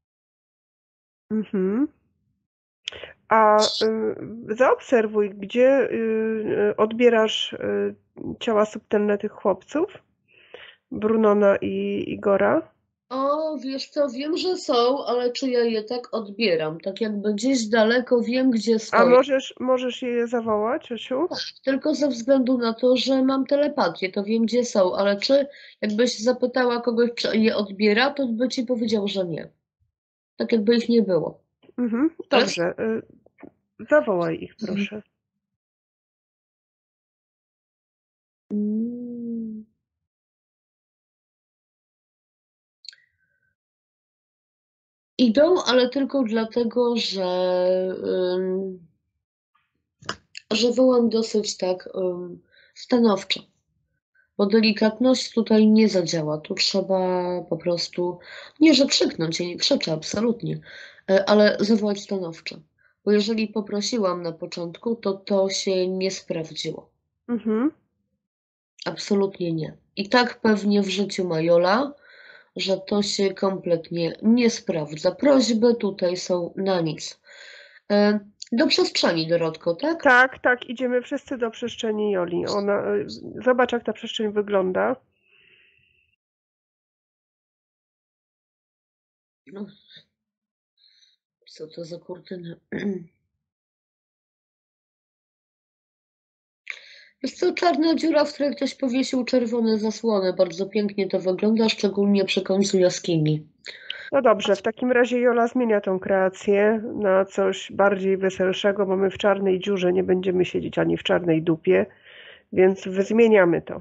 S2: Mhm. A zaobserwuj, gdzie odbierasz ciała subtelne tych chłopców, Brunona i Igora.
S1: O, wiesz co, wiem, że są, ale czy ja je tak odbieram? Tak jakby gdzieś daleko wiem, gdzie
S2: A
S1: stoją.
S2: możesz je zawołać, Osiu?
S1: Tylko ze względu na to, że mam telepatię, to wiem, gdzie są, ale czy jakbyś zapytała kogoś, czy je odbiera, to by ci powiedział, że nie. Tak jakby ich nie było.
S2: Mhm.
S1: Ale
S2: Dobrze, zawołaj ich, proszę.
S1: Mm. Idą, ale tylko dlatego, że wołam dosyć tak stanowczo. Bo delikatność tutaj nie zadziała. Tu trzeba po prostu, nie że krzyknąć, ja nie krzyczę, absolutnie, ale zawołać stanowczo. Bo jeżeli poprosiłam na początku, to to się nie sprawdziło.
S2: Mhm.
S1: Absolutnie nie. I tak pewnie w życiu ma Jola, że to się kompletnie nie sprawdza. Prośby tutaj są na nic. Do przestrzeni, Dorotko, tak?
S2: Tak, tak, idziemy wszyscy do przestrzeni Joli. Zobacz, jak ta przestrzeń wygląda.
S1: No, co to za kurtyna? Jest to czarna dziura, w której ktoś powiesił czerwone zasłony. Bardzo pięknie to wygląda, szczególnie przy końcu jaskini.
S2: No dobrze, w takim razie Jola zmienia tą kreację na coś bardziej weselszego, bo my w czarnej dziurze nie będziemy siedzieć ani w czarnej dupie, więc zmieniamy to.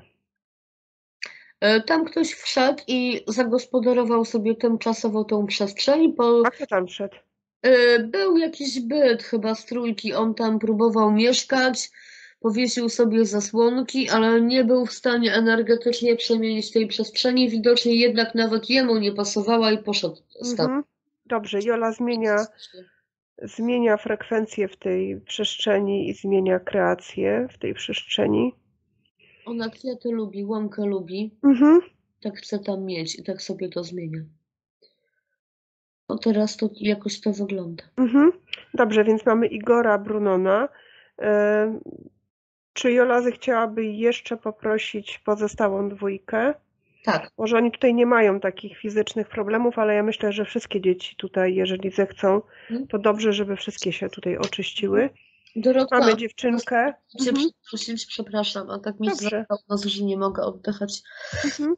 S1: Tam ktoś wszedł i zagospodarował sobie tymczasowo tą przestrzeń, bo
S2: A kto tam wszedł?
S1: był jakiś byt chyba z trójki, on tam próbował mieszkać, powiesił sobie zasłonki, ale nie był w stanie energetycznie przemienić tej przestrzeni, widocznie jednak nawet jemu nie pasowała i poszedł stąd.
S2: Mhm. Dobrze, Jola zmienia frekwencję w tej przestrzeni i zmienia kreację w tej przestrzeni.
S1: Ona kwiaty lubi, łąkę lubi,
S2: Mhm.
S1: tak chce tam mieć i tak sobie to zmienia. No teraz to jakoś to wygląda.
S2: Mhm. Dobrze, więc mamy Igora, Brunona. Czy Jola zechciałaby jeszcze poprosić pozostałą dwójkę?
S1: Tak.
S2: Może oni tutaj nie mają takich fizycznych problemów, ale ja myślę, że wszystkie dzieci tutaj, jeżeli zechcą, to dobrze, żeby wszystkie się tutaj oczyściły.
S1: Dorotka,
S2: Mamy dziewczynkę.
S1: chcę przeprosić, przepraszam, a tak mi się
S2: Dobrze.
S1: zabrało, że nie mogę oddychać.
S2: Mhm.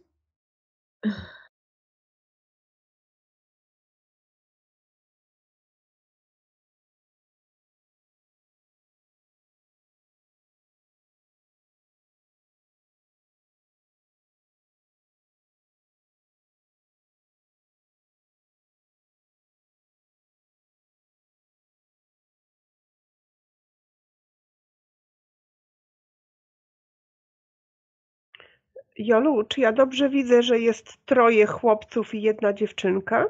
S2: Jolu, czy ja dobrze widzę, że jest 3 chłopców i 1 dziewczynka?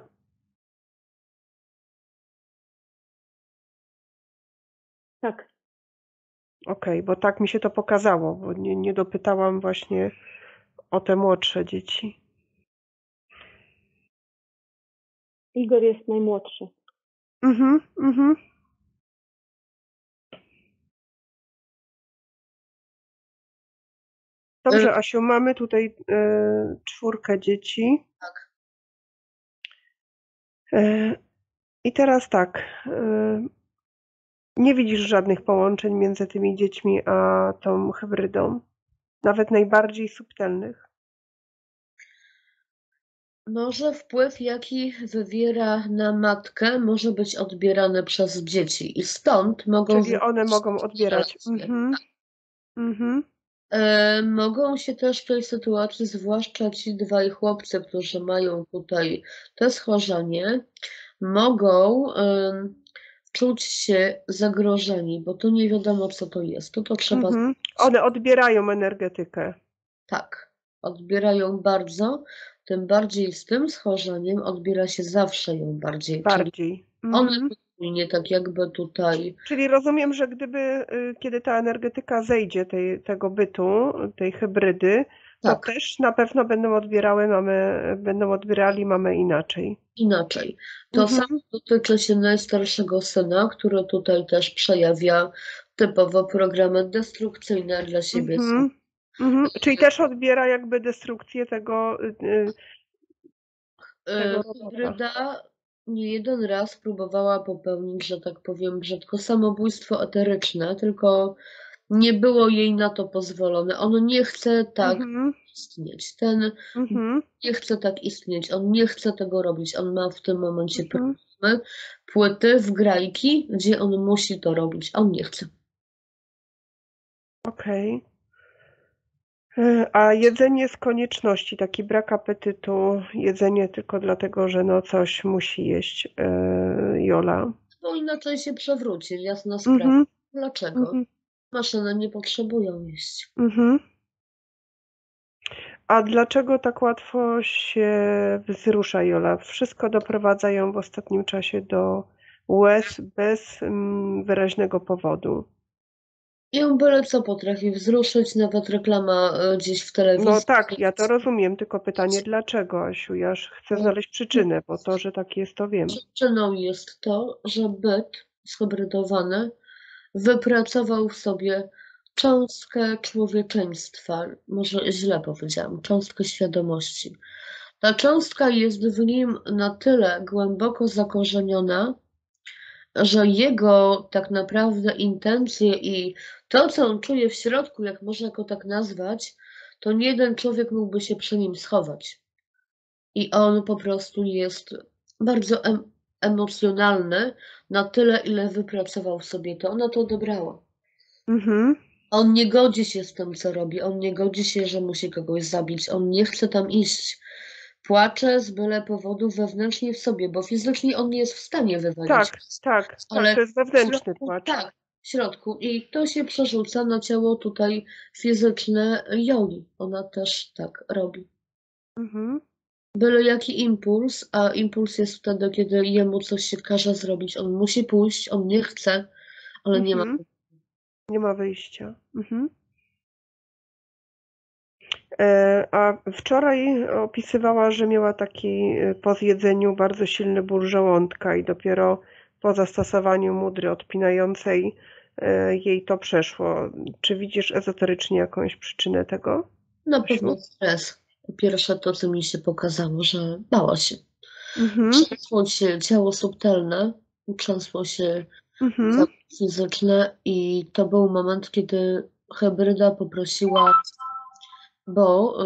S1: Tak.
S2: Okej, bo tak mi się to pokazało, bo nie dopytałam właśnie o te młodsze dzieci.
S3: Igor jest najmłodszy.
S2: Mhm, mhm. Dobrze, Asiu, mamy tutaj 4 dzieci.
S1: Tak.
S2: I teraz tak, nie widzisz żadnych połączeń między tymi dziećmi a tą hybrydą, nawet najbardziej subtelnych.
S1: Może wpływ, jaki wywiera na matkę, może być odbierany przez dzieci i stąd mogą
S2: Czyli one mogą odbierać. Mhm, mhm.
S1: Mogą się też w tej sytuacji, zwłaszcza ci dwaj chłopcy, którzy mają tutaj te schorzenie, mogą czuć się zagrożeni, bo to nie wiadomo, co to jest. To trzeba.
S2: One odbierają energetykę.
S1: Tak, odbierają bardzo, tym bardziej z tym schorzeniem odbiera się zawsze ją bardziej. Czyli
S2: Bardziej.
S1: one nie tak jakby tutaj.
S2: Czyli rozumiem, że gdyby, kiedy ta energetyka zejdzie tego bytu, tej hybrydy, to
S1: Tak,
S2: też na pewno będą odbierali mamę inaczej.
S1: inaczej. To samo
S2: Mhm,
S1: dotyczy się najstarszego syna, który tutaj też przejawia typowo programy destrukcyjne dla siebie.
S2: mhm, mhm. Czyli też odbiera jakby destrukcję tego robota.
S1: Hybryda nie jeden raz próbowała popełnić, że tak powiem brzydko, samobójstwo eteryczne, tylko nie było jej na to pozwolone. On nie chce tak
S2: Mhm,
S1: istnieć. Ten
S2: mhm,
S1: nie chce tak istnieć. On nie chce tego robić. On ma w tym momencie
S2: mhm.
S1: problemy, płyty, wgrajki, gdzie on musi to robić. A on nie chce.
S2: Okej. A jedzenie z konieczności, taki brak apetytu, jedzenie tylko dlatego, że no coś musi jeść, Jola.
S1: Bo inaczej się przewróci, jasna sprawa.
S2: Mhm,
S1: Dlaczego?
S2: mhm,
S1: Maszyny nie potrzebują jeść.
S2: mhm. A dlaczego tak łatwo się wzrusza, Jola? Wszystko doprowadza ją w ostatnim czasie do łez bez wyraźnego powodu.
S1: Ją byle co potrafi wzruszyć, nawet reklama gdzieś w
S2: No
S1: telewizji.
S2: tak, ja to rozumiem, tylko pytanie dlaczego, Asiu? Ja już chcę znaleźć przyczynę, bo to, że tak jest, to wiem.
S1: Przyczyną jest to, że byt zhybrydowany wypracował w sobie cząstkę człowieczeństwa, może źle powiedziałam, cząstkę świadomości. Ta cząstka jest w nim na tyle głęboko zakorzeniona, że jego tak naprawdę intencje i to, co on czuje w środku, jak można go tak nazwać, to nie jeden człowiek mógłby się przy nim schować. I on po prostu jest bardzo emocjonalny na tyle, ile wypracował sobie to. Ona to odebrała.
S2: Mhm,
S1: On nie godzi się z tym, co robi. On nie godzi się, że musi kogoś zabić. On nie chce tam iść. Płacze z byle powodu wewnętrznie w sobie, bo fizycznie on nie jest w stanie wywalić.
S2: tak, tak, tak,
S1: Ale
S2: to jest
S1: w
S2: wewnętrzny
S1: środku,
S2: płacz.
S1: tak, w środku. I to się przerzuca na ciało tutaj fizyczne Joli. Ona też tak robi.
S2: Mhm,
S1: Byle jaki impuls, a impuls jest wtedy, kiedy jemu coś się każe zrobić. On musi pójść, on nie chce, ale nie ma.
S2: mhm. Nie ma wyjścia. Mhm. A wczoraj opisywała, że miała taki po zjedzeniu bardzo silny ból żołądka i dopiero po zastosowaniu mudry odpinającej jej to przeszło. Czy widzisz ezoterycznie jakąś przyczynę tego,
S1: Na
S2: Asiu?
S1: pewno stres. Po pierwsze to, co mi się pokazało, że bała się.
S2: Mhm,
S1: Trzęsło się ciało subtelne, trzęsło się
S2: mhm.
S1: ciało fizyczne i to był moment, kiedy hybryda poprosiła, bo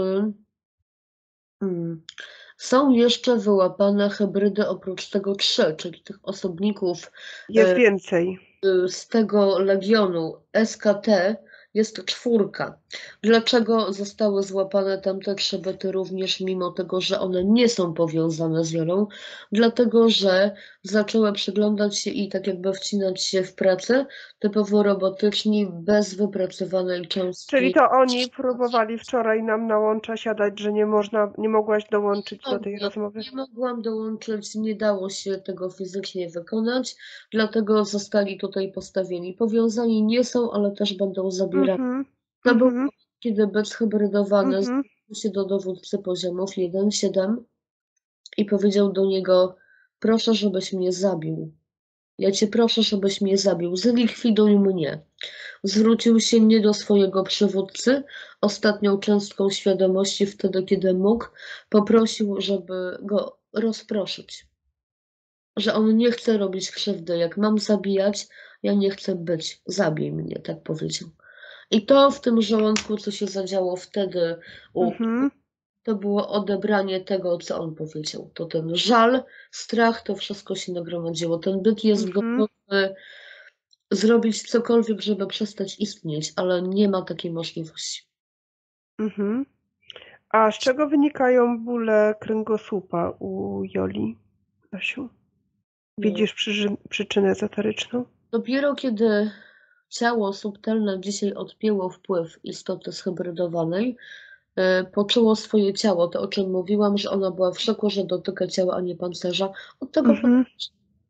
S1: mm, są jeszcze wyłapane hybrydy oprócz tego 3, czyli tych osobników
S2: Jest więcej.
S1: z tego legionu SKT jest 4. Dlaczego zostały złapane tamte 3 byty również, mimo tego, że one nie są powiązane z Jolą? Dlatego, że zaczęły przyglądać się i tak jakby wcinać się w pracę typowo robotyczni, bez wypracowanej
S2: Czyli
S1: cząstki.
S2: to oni próbowali wczoraj nam na łącza siadać, że nie mogłaś dołączyć do tej rozmowy.
S1: Nie mogłam dołączyć, nie dało się tego fizycznie wykonać, dlatego zostali tutaj postawieni. Powiązani nie są, ale też będą zabierani.
S2: Mhm,
S1: To był
S2: mhm,
S1: moment, kiedy byt zhybrydowane
S2: mhm,
S1: zwrócił się do dowódcy poziomów 1-7 i powiedział do niego: proszę, żebyś mnie zabił. Ja cię proszę, żebyś mnie zabił. Zlikwiduj mnie. Zwrócił się nie do swojego przywódcy, ostatnią cząstką świadomości, wtedy kiedy mógł, poprosił, żeby go rozproszyć. Że on nie chce robić krzywdy. Jak mam zabijać, ja nie chcę być. Zabij mnie, tak powiedział. I to w tym żołądku, co się zadziało wtedy,
S2: mhm,
S1: to było odebranie tego, co on powiedział. To ten żal, strach, to wszystko się nagromadziło. Ten byt jest
S2: mhm,
S1: gotowy zrobić cokolwiek, żeby przestać istnieć, ale nie ma takiej możliwości.
S2: mhm. A z czego wynikają bóle kręgosłupa u Joli, Asiu?
S1: Nie.
S2: Widzisz przyczynę ezoteryczną?
S1: Dopiero kiedy ciało subtelne dzisiaj odpięło wpływ istoty zhybrydowanej, poczuło swoje ciało, to o czym mówiłam, że ona była w szoku, że dotyka ciała, a nie pancerza. Od tego
S2: Mhm,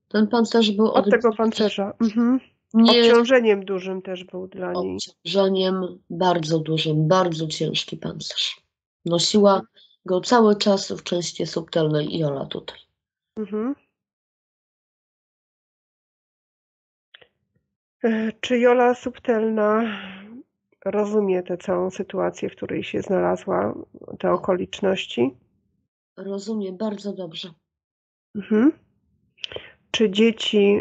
S1: Ten pancerz był
S2: Od tego pancerza.
S1: nie
S2: Obciążeniem dużym też był dla niej.
S1: obciążeniem bardzo dużym, bardzo ciężki pancerz. Nosiła go cały czas w części subtelnej Jola tutaj.
S2: Czy Jola subtelna rozumie tę całą sytuację, w której się znalazła, te okoliczności?
S1: Rozumie bardzo dobrze.
S2: Czy dzieci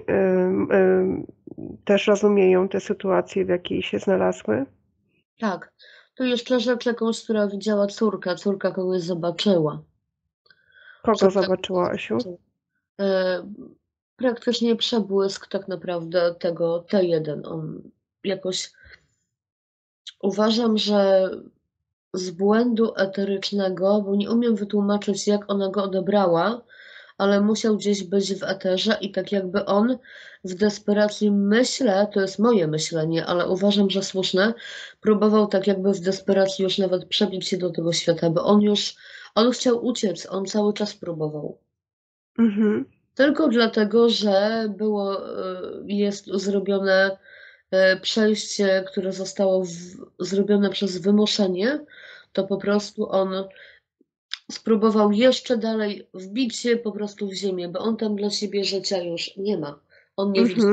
S2: też rozumieją tę sytuację, w jakiej się znalazły?
S1: Tak. To jeszcze rzecz jakąś, która widziała córka. Córka kogoś zobaczyła.
S2: Kogo zobaczyła, Asiu?
S1: Praktycznie przebłysk tak naprawdę tego T1. On jakoś uważam, że z błędu eterycznego, bo nie umiem wytłumaczyć, jak ona go odebrała, ale musiał gdzieś być w eterze i tak jakby on w desperacji, myślę, to jest moje myślenie, ale uważam, że słuszne, próbował tak jakby w desperacji już nawet przebić się do tego świata, bo on chciał uciec, on cały czas próbował. Tylko dlatego, że jest zrobione przejście, które zostało zrobione przez wymuszenie, to po prostu on spróbował jeszcze dalej wbić się po prostu w ziemię, bo on tam dla siebie życia już nie ma. On nie widzi.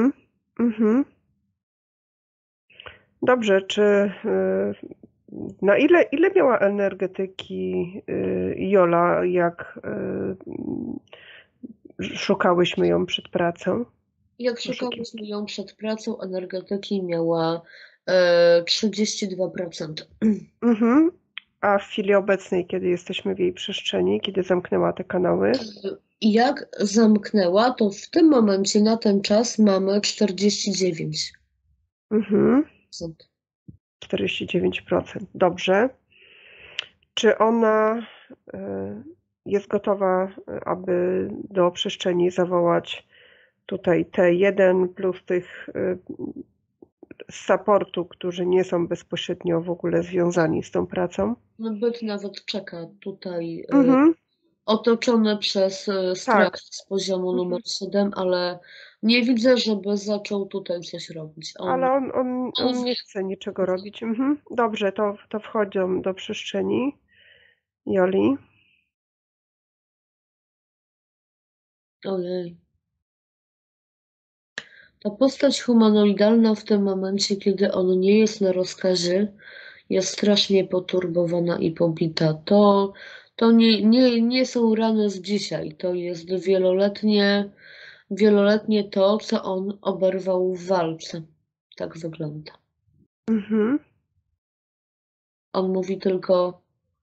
S2: Dobrze, czy na ile miała energetyki Jola, jak szukałyśmy ją przed pracą?
S1: Jak szukałyśmy ją przed pracą, energetyki miała 32%.
S2: A w chwili obecnej, kiedy jesteśmy w jej przestrzeni, kiedy zamknęła te kanały?
S1: Jak zamknęła, to w tym momencie na ten czas mamy 49%.
S2: 49%. Dobrze. Czy ona jest gotowa, aby do przestrzeni zawołać tutaj T1 plus tych z supportu, którzy nie są bezpośrednio w ogóle związani z tą pracą?
S1: No byt nawet czeka tutaj otoczony przez strach z poziomu numer 7, ale nie widzę, żeby zaczął tutaj coś robić.
S2: Ale on nie chce niczego robić. Dobrze, to wchodzą do przestrzeni. Joli.
S1: Ojej. Ta postać humanoidalna w tym momencie, kiedy on nie jest na rozkazie, jest strasznie poturbowana i pobita. To nie są rany z dzisiaj. To jest wieloletnie to, co on oberwał w walce. Tak wygląda. On mówi tylko,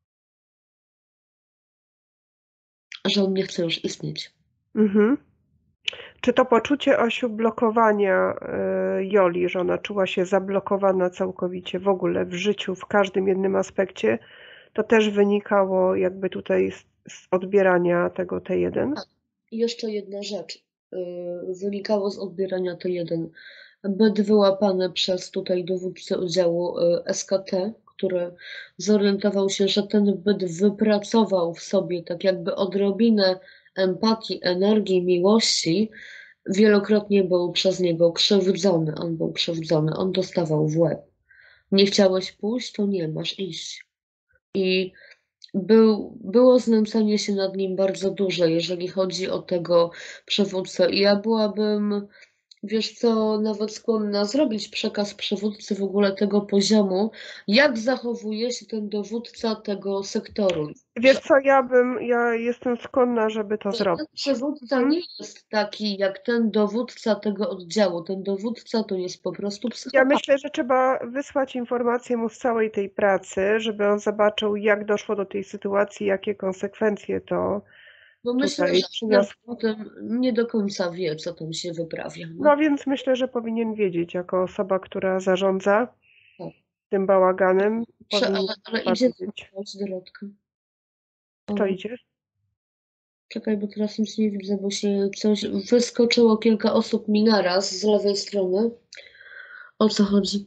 S1: że on nie chce już istnieć.
S2: Czy to poczucie, Osiu, blokowania Joli, że ona czuła się zablokowana całkowicie w ogóle w życiu, w każdym jednym aspekcie, to też wynikało jakby tutaj z odbierania tego T1?
S1: I jeszcze jedna rzecz. Wynikało z odbierania T1. Byt wyłapany przez tutaj dowódcę oddziału SKT, który zorientował się, że ten byt wypracował w sobie tak jakby odrobinę empatii, energii, miłości. Wielokrotnie był przez niego krzywdzony. On był krzywdzony. On dostawał w łeb. Nie chciałeś pójść, to nie masz iść. I było znęcanie się nad nim bardzo duże, jeżeli chodzi o tego przywódcę. I ja byłabym, wiesz co, nawet skłonna zrobić przekaz przywódcy w ogóle tego poziomu, jak zachowuje się ten dowódca tego sektoru.
S2: Wiesz co, ja jestem skłonna, żeby to zrobić.
S1: Ten przywódca nie jest taki jak ten dowódca tego oddziału. Ten dowódca to jest po prostu psychopata.
S2: Ja myślę, że trzeba wysłać informację mu z całej tej pracy, żeby on zobaczył, jak doszło do tej sytuacji, jakie konsekwencje to
S1: Bo myślę,
S2: tutaj
S1: że
S2: przyniosło.
S1: o tym nie do końca wie, co tam się wyprawia.
S2: No więc myślę, że powinien wiedzieć, jako osoba, która zarządza tym bałaganem.
S1: Ale idzie Dorotka.
S2: Kto idzie?
S1: Czekaj, bo teraz nic nie widzę, bo się coś wyskoczyło, kilka osób mi naraz z lewej strony. O co chodzi?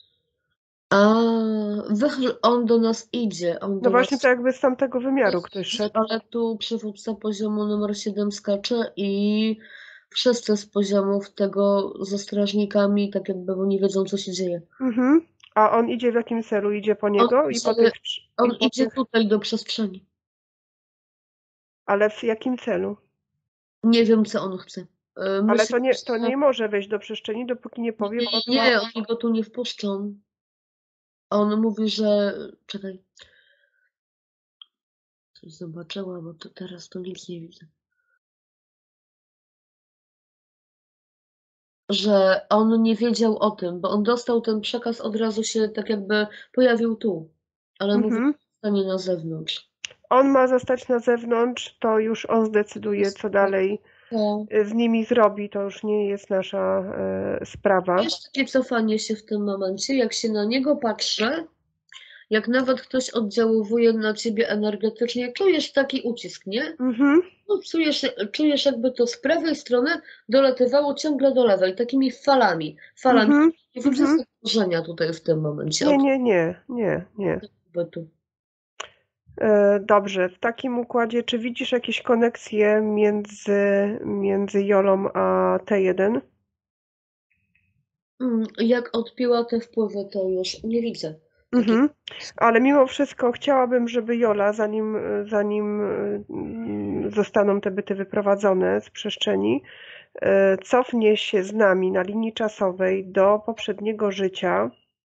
S1: On do nas idzie.
S2: No właśnie to jakby z tamtego wymiaru ktoś szedł.
S1: Ale tu przywódca poziomu numer 7 skacze i wszyscy z poziomów tego ze strażnikami, tak jakby oni wiedzą, co się dzieje.
S2: Mhm. A on idzie w jakim celu? Idzie po niego i po tych...
S1: On
S2: i po
S1: idzie
S2: tych...
S1: tutaj do przestrzeni.
S2: Ale w jakim celu?
S1: Nie wiem, co on chce.
S2: Ale
S1: Myślę,
S2: to nie może wejść do przestrzeni, dopóki nie powie,
S1: nie,
S2: bo on
S1: nie,
S2: ma...
S1: oni go tu nie wpuszczą. On mówi, że... Czekaj. Coś zobaczyła, bo to teraz to nic nie widzę. Że on nie wiedział o tym, bo on dostał ten przekaz, od razu się tak jakby pojawił tu. Ale mówi, że zostanie na zewnątrz.
S2: On ma zostać na zewnątrz, to już on zdecyduje, co dalej
S1: To
S2: z nimi zrobi, to już nie jest nasza sprawa.
S1: jest takie cofanie się w tym momencie, jak się na niego patrzy, jak nawet ktoś oddziałuje na ciebie energetycznie, czujesz taki ucisk, nie?
S2: Mhm.
S1: No, czujesz jakby to z prawej strony dolatywało ciągle do lewej, takimi falami.
S2: Mhm.
S1: Nie widzę zagrożenia tutaj w tym momencie.
S2: Nie.
S1: Tu.
S2: Dobrze, w takim układzie, czy widzisz jakieś koneksje między Jolą a T1?
S1: Jak odpiła te wpływy, to już nie widzę.
S2: Mhm. Ale mimo wszystko chciałabym, żeby Jola, zanim zostaną te byty wyprowadzone z przestrzeni, cofnie się z nami na linii czasowej do poprzedniego życia.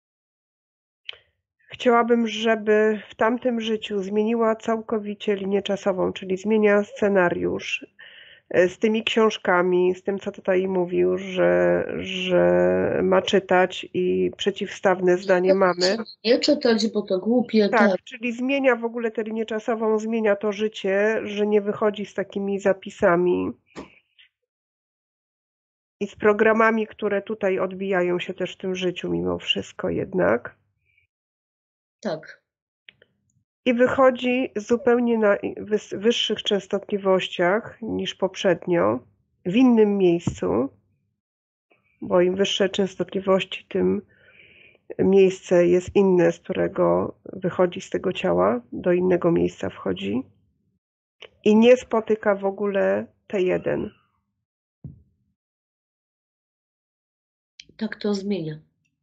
S2: Chciałabym, żeby w tamtym życiu zmieniła całkowicie linię czasową, czyli zmienia scenariusz z tymi książkami, z tym, co tutaj mówił, że ma czytać i przeciwstawne zdanie mamy.
S1: Nie czytać, bo to głupie.
S2: Tak, czyli zmienia w ogóle tę linię czasową, zmienia to życie, że nie wychodzi z takimi zapisami i z programami, które tutaj odbijają się też w tym życiu mimo wszystko jednak.
S1: Tak.
S2: I wychodzi zupełnie na wyższych częstotliwościach niż poprzednio, w innym miejscu, bo im wyższe częstotliwości, tym miejsce jest inne, z którego wychodzi z tego ciała, do innego miejsca wchodzi i nie spotyka w ogóle T1.
S1: Tak to zmienia.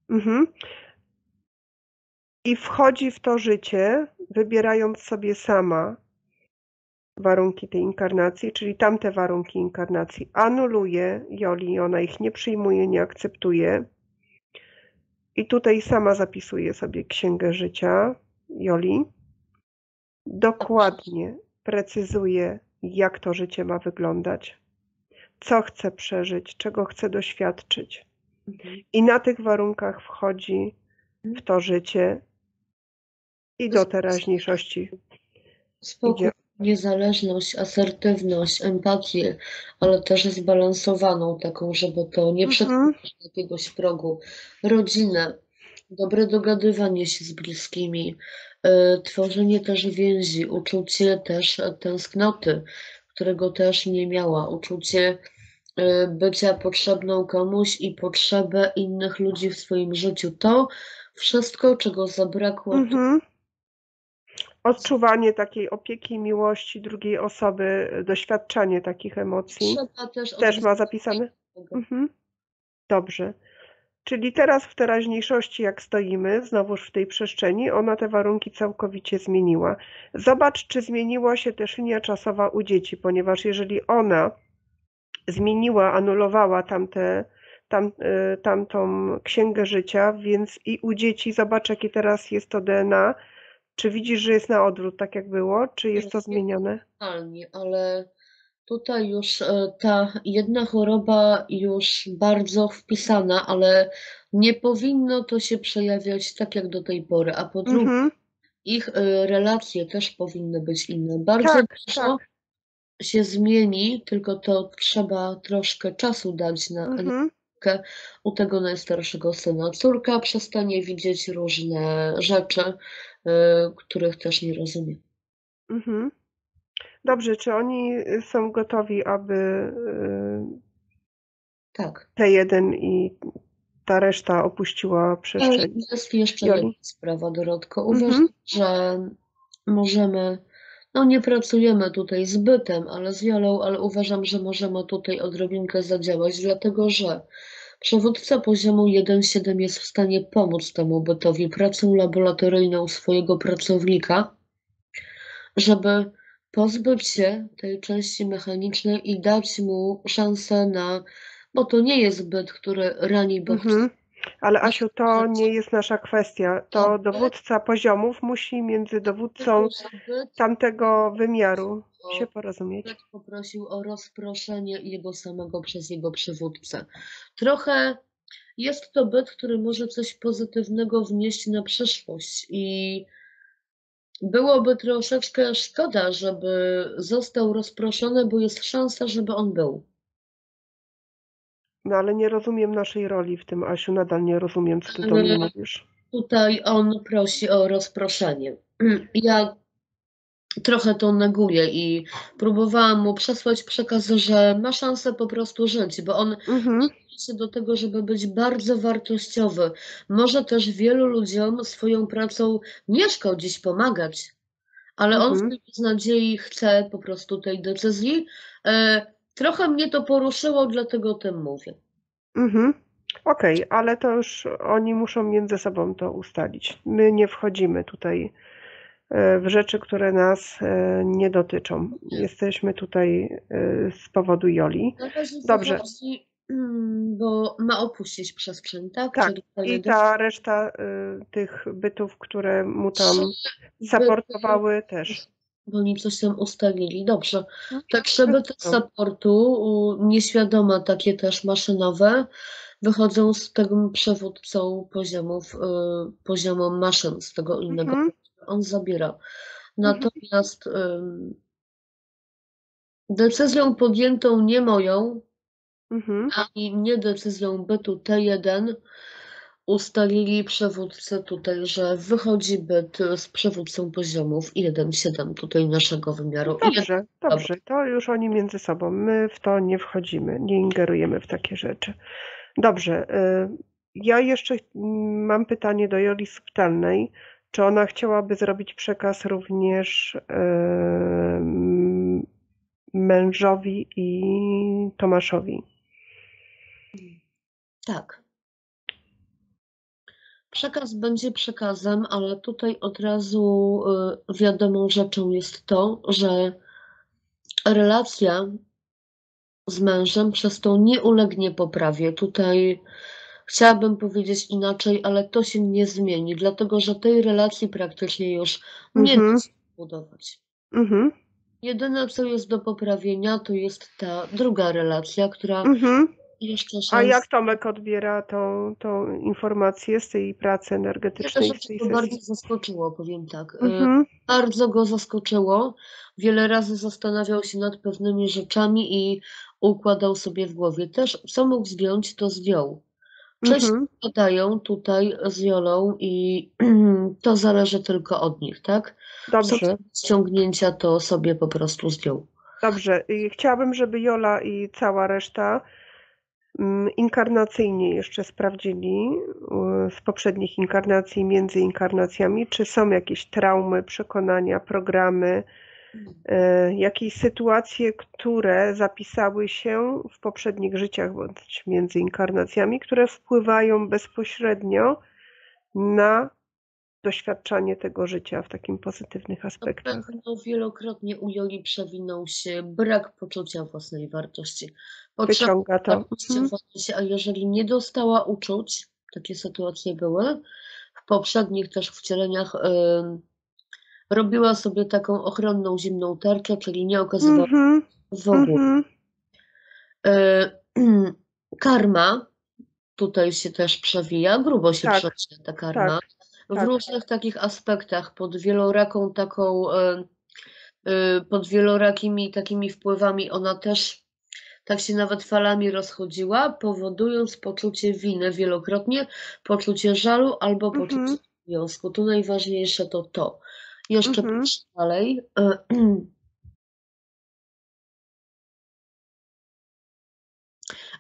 S2: I wchodzi w to życie, wybierając sobie sama warunki tej inkarnacji, czyli tamte warunki inkarnacji anuluje Joli, ona ich nie przyjmuje, nie akceptuje. I tutaj sama zapisuje sobie księgę życia Joli. Dokładnie precyzuje, jak to życie ma wyglądać, co chce przeżyć, czego chce doświadczyć. I na tych warunkach wchodzi w to życie i do teraźniejszości
S1: Spokój,
S2: idzie.
S1: niezależność, asertywność, empatię, ale też zbalansowaną taką, żeby to nie przekroczyć jakiegoś progu. Rodzinę, dobre dogadywanie się z bliskimi, tworzenie też więzi, uczucie też tęsknoty, którego też nie miała, uczucie bycia potrzebną komuś i potrzebę innych ludzi w swoim życiu. To wszystko, czego zabrakło,
S2: Odczuwanie takiej opieki, miłości drugiej osoby, doświadczanie takich emocji
S1: trzeba
S2: też ma zapisane? Dobrze. Czyli teraz w teraźniejszości, jak stoimy, znowuż w tej przestrzeni, ona te warunki całkowicie zmieniła. Zobacz, czy zmieniła się też linia czasowa u dzieci, ponieważ jeżeli ona zmieniła, anulowała tamtą księgę życia, więc i u dzieci, zobacz, jakie teraz jest to DNA. Czy widzisz, że jest na odwrót, tak jak było, czy jest to zmienione?
S1: Ale tutaj już ta jedna choroba już bardzo wpisana, ale nie powinno to się przejawiać tak jak do tej pory. A po drugie, ich relacje też powinny być inne. Bardzo dużo się zmieni, tylko to trzeba troszkę czasu dać na naukę u tego najstarszego syna. Córka przestanie widzieć różne rzeczy, których też nie rozumie.
S2: Dobrze, czy oni są gotowi, aby
S1: Tak.
S2: T1 i ta reszta opuściła przestrzeń?
S1: Jest jeszcze jedna sprawa, Dorotko. Uważam, że możemy No nie pracujemy tutaj z bytem, ale z Jolą, ale uważam, że możemy tutaj odrobinkę zadziałać, dlatego że przewódca poziomu 1-7 jest w stanie pomóc temu bytowi pracą laboratoryjną swojego pracownika, żeby pozbyć się tej części mechanicznej i dać mu szansę na, bo to nie jest byt, który rani, bo chce.
S2: Ale Asiu, to nie jest nasza kwestia. To dowódca poziomów musi między dowódcą tamtego wymiaru się porozumieć.
S1: Byt poprosił o rozproszenie jego samego przez jego przywódcę. Trochę jest to byt, który może coś pozytywnego wnieść na przyszłość i byłoby troszeczkę szkoda, żeby został rozproszony, bo jest szansa, żeby on był.
S2: No ale nie rozumiem naszej roli w tym, Asiu. Nadal nie rozumiem, co ty do mnie mówisz.
S1: Tutaj on prosi o rozproszenie. Ja trochę to neguję i próbowałam mu przesłać przekaz, że ma szansę po prostu żyć, bo on się do tego, żeby być bardzo wartościowy. Może też wielu ludziom swoją pracą nie szkodzić, pomagać, ale on w tej beznadziei chce po prostu tej decyzji. Trochę mnie to poruszyło, dlatego o tym mówię.
S2: Okej, ale to już oni muszą między sobą to ustalić. My nie wchodzimy tutaj w rzeczy, które nas nie dotyczą. Jesteśmy tutaj z powodu Joli.
S1: Na razie
S2: Dobrze.
S1: wychodzi, bo ma opuścić przestrzeń, tak?
S2: Tak,
S1: Czyli
S2: i ta reszta tych bytów, które mu tam supportowały też.
S1: Bo oni coś tam ustalili. Dobrze. Także byty supportu, nieświadoma takie też maszynowe, wychodzą z tym przewódcą poziomu maszyn, z tego innego. On zabiera. Natomiast decyzją podjętą nie moją, ani nie decyzją bytu T1 ustalili przewódcę tutaj, że wychodzi byt z przewódcą poziomów 1-7 tutaj naszego wymiaru.
S2: Dobrze, to już oni między sobą. My w to nie wchodzimy, nie ingerujemy w takie rzeczy. Dobrze, ja jeszcze mam pytanie do Joli Subtelnej. Czy ona chciałaby zrobić przekaz również mężowi i Tomaszowi?
S1: Tak. Przekaz będzie przekazem, ale tutaj od razu wiadomą rzeczą jest to, że relacja z mężem przez to nie ulegnie poprawie. Tutaj chciałabym powiedzieć inaczej, ale to się nie zmieni, dlatego że tej relacji praktycznie już nie da się budować. Jedyne, co jest do poprawienia, to jest ta druga relacja, która jeszcze
S2: A jak Tomek odbiera tą informację z tej pracy energetycznej?
S1: Mnie to bardzo zaskoczyło, powiem tak. Bardzo go zaskoczyło. Wiele razy zastanawiał się nad pewnymi rzeczami i układał sobie w głowie. Też co mógł zdjąć, to zdjął. Cześć gadają tutaj z Jolą i to zależy tylko od nich, tak?
S2: Dobrze.
S1: Ściągnięcia to sobie po prostu zdjął.
S2: Dobrze. I chciałabym, żeby Jola i cała reszta inkarnacyjnie jeszcze sprawdzili z poprzednich inkarnacji, między inkarnacjami, czy są jakieś traumy, przekonania, programy, jakieś sytuacje, które zapisały się w poprzednich życiach bądź między inkarnacjami, które wpływają bezpośrednio na doświadczanie tego życia w takim pozytywnych aspektach.
S1: Wielokrotnie u Joli przewinął się brak poczucia własnej wartości.
S2: Wyciąga to.
S1: A jeżeli nie dostała uczuć, takie sytuacje były, w poprzednich też wcieleniach robiła sobie taką ochronną zimną tarczę, czyli nie okazywała w ogóle. Karma tutaj się też przewija, grubo się przewija ta karma. W różnych takich aspektach, pod wielorakimi takimi wpływami ona też tak się nawet falami rozchodziła, powodując poczucie winy wielokrotnie, poczucie żalu albo poczucie związku. Tu najważniejsze to. Jeszcze dalej.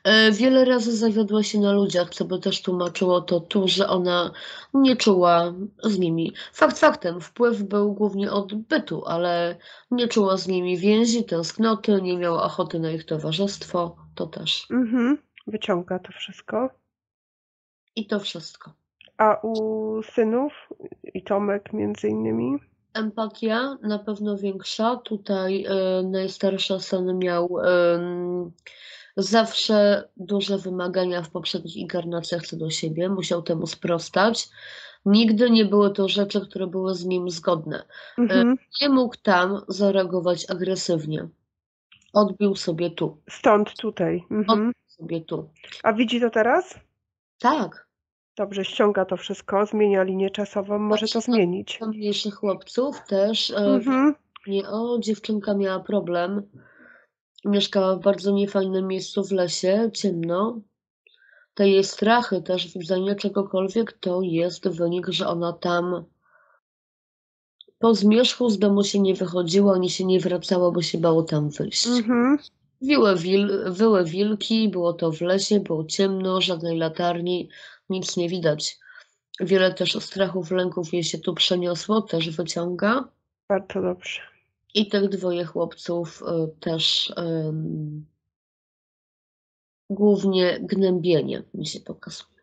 S1: Wiele razy zawiodła się na ludziach, co by też tłumaczyło to tu, że ona nie czuła z nimi. Fakt faktem, wpływ był głównie od bytu, ale nie czuła z nimi więzi, tęsknoty, nie miała ochoty na ich towarzystwo. To też.
S2: Wyciąga to wszystko.
S1: I to wszystko.
S2: A u synów i Tomek między innymi?
S1: Empatia na pewno większa. Tutaj najstarszy syn miał zawsze duże wymagania w poprzednich inkarnacjach co do siebie. Musiał temu sprostać. Nigdy nie były to rzeczy, które były z nim zgodne. Nie mógł tam zareagować agresywnie. Odbił sobie tu.
S2: Stąd tutaj.
S1: Odbił sobie tu.
S2: A widzi to teraz?
S1: Tak.
S2: Dobrze, ściąga to wszystko, zmienia linię czasową, może to zmienić.
S1: Mniejszych chłopców też. Dziewczynka miała problem. Mieszkała w bardzo niefajnym miejscu w lesie, ciemno. Te jej strachy, też widzenie czegokolwiek, to jest wynik, że ona tam po zmierzchu z domu się nie wychodziła, ani się nie wracała, bo się bało tam wyjść. Wyły wilki, było to w lesie, było ciemno, żadnej latarni, nic nie widać. Wiele też strachów, lęków jej się tu przeniosło, też wyciąga.
S2: Bardzo dobrze.
S1: I tych dwoje chłopców też głównie gnębienie mi się pokazuje.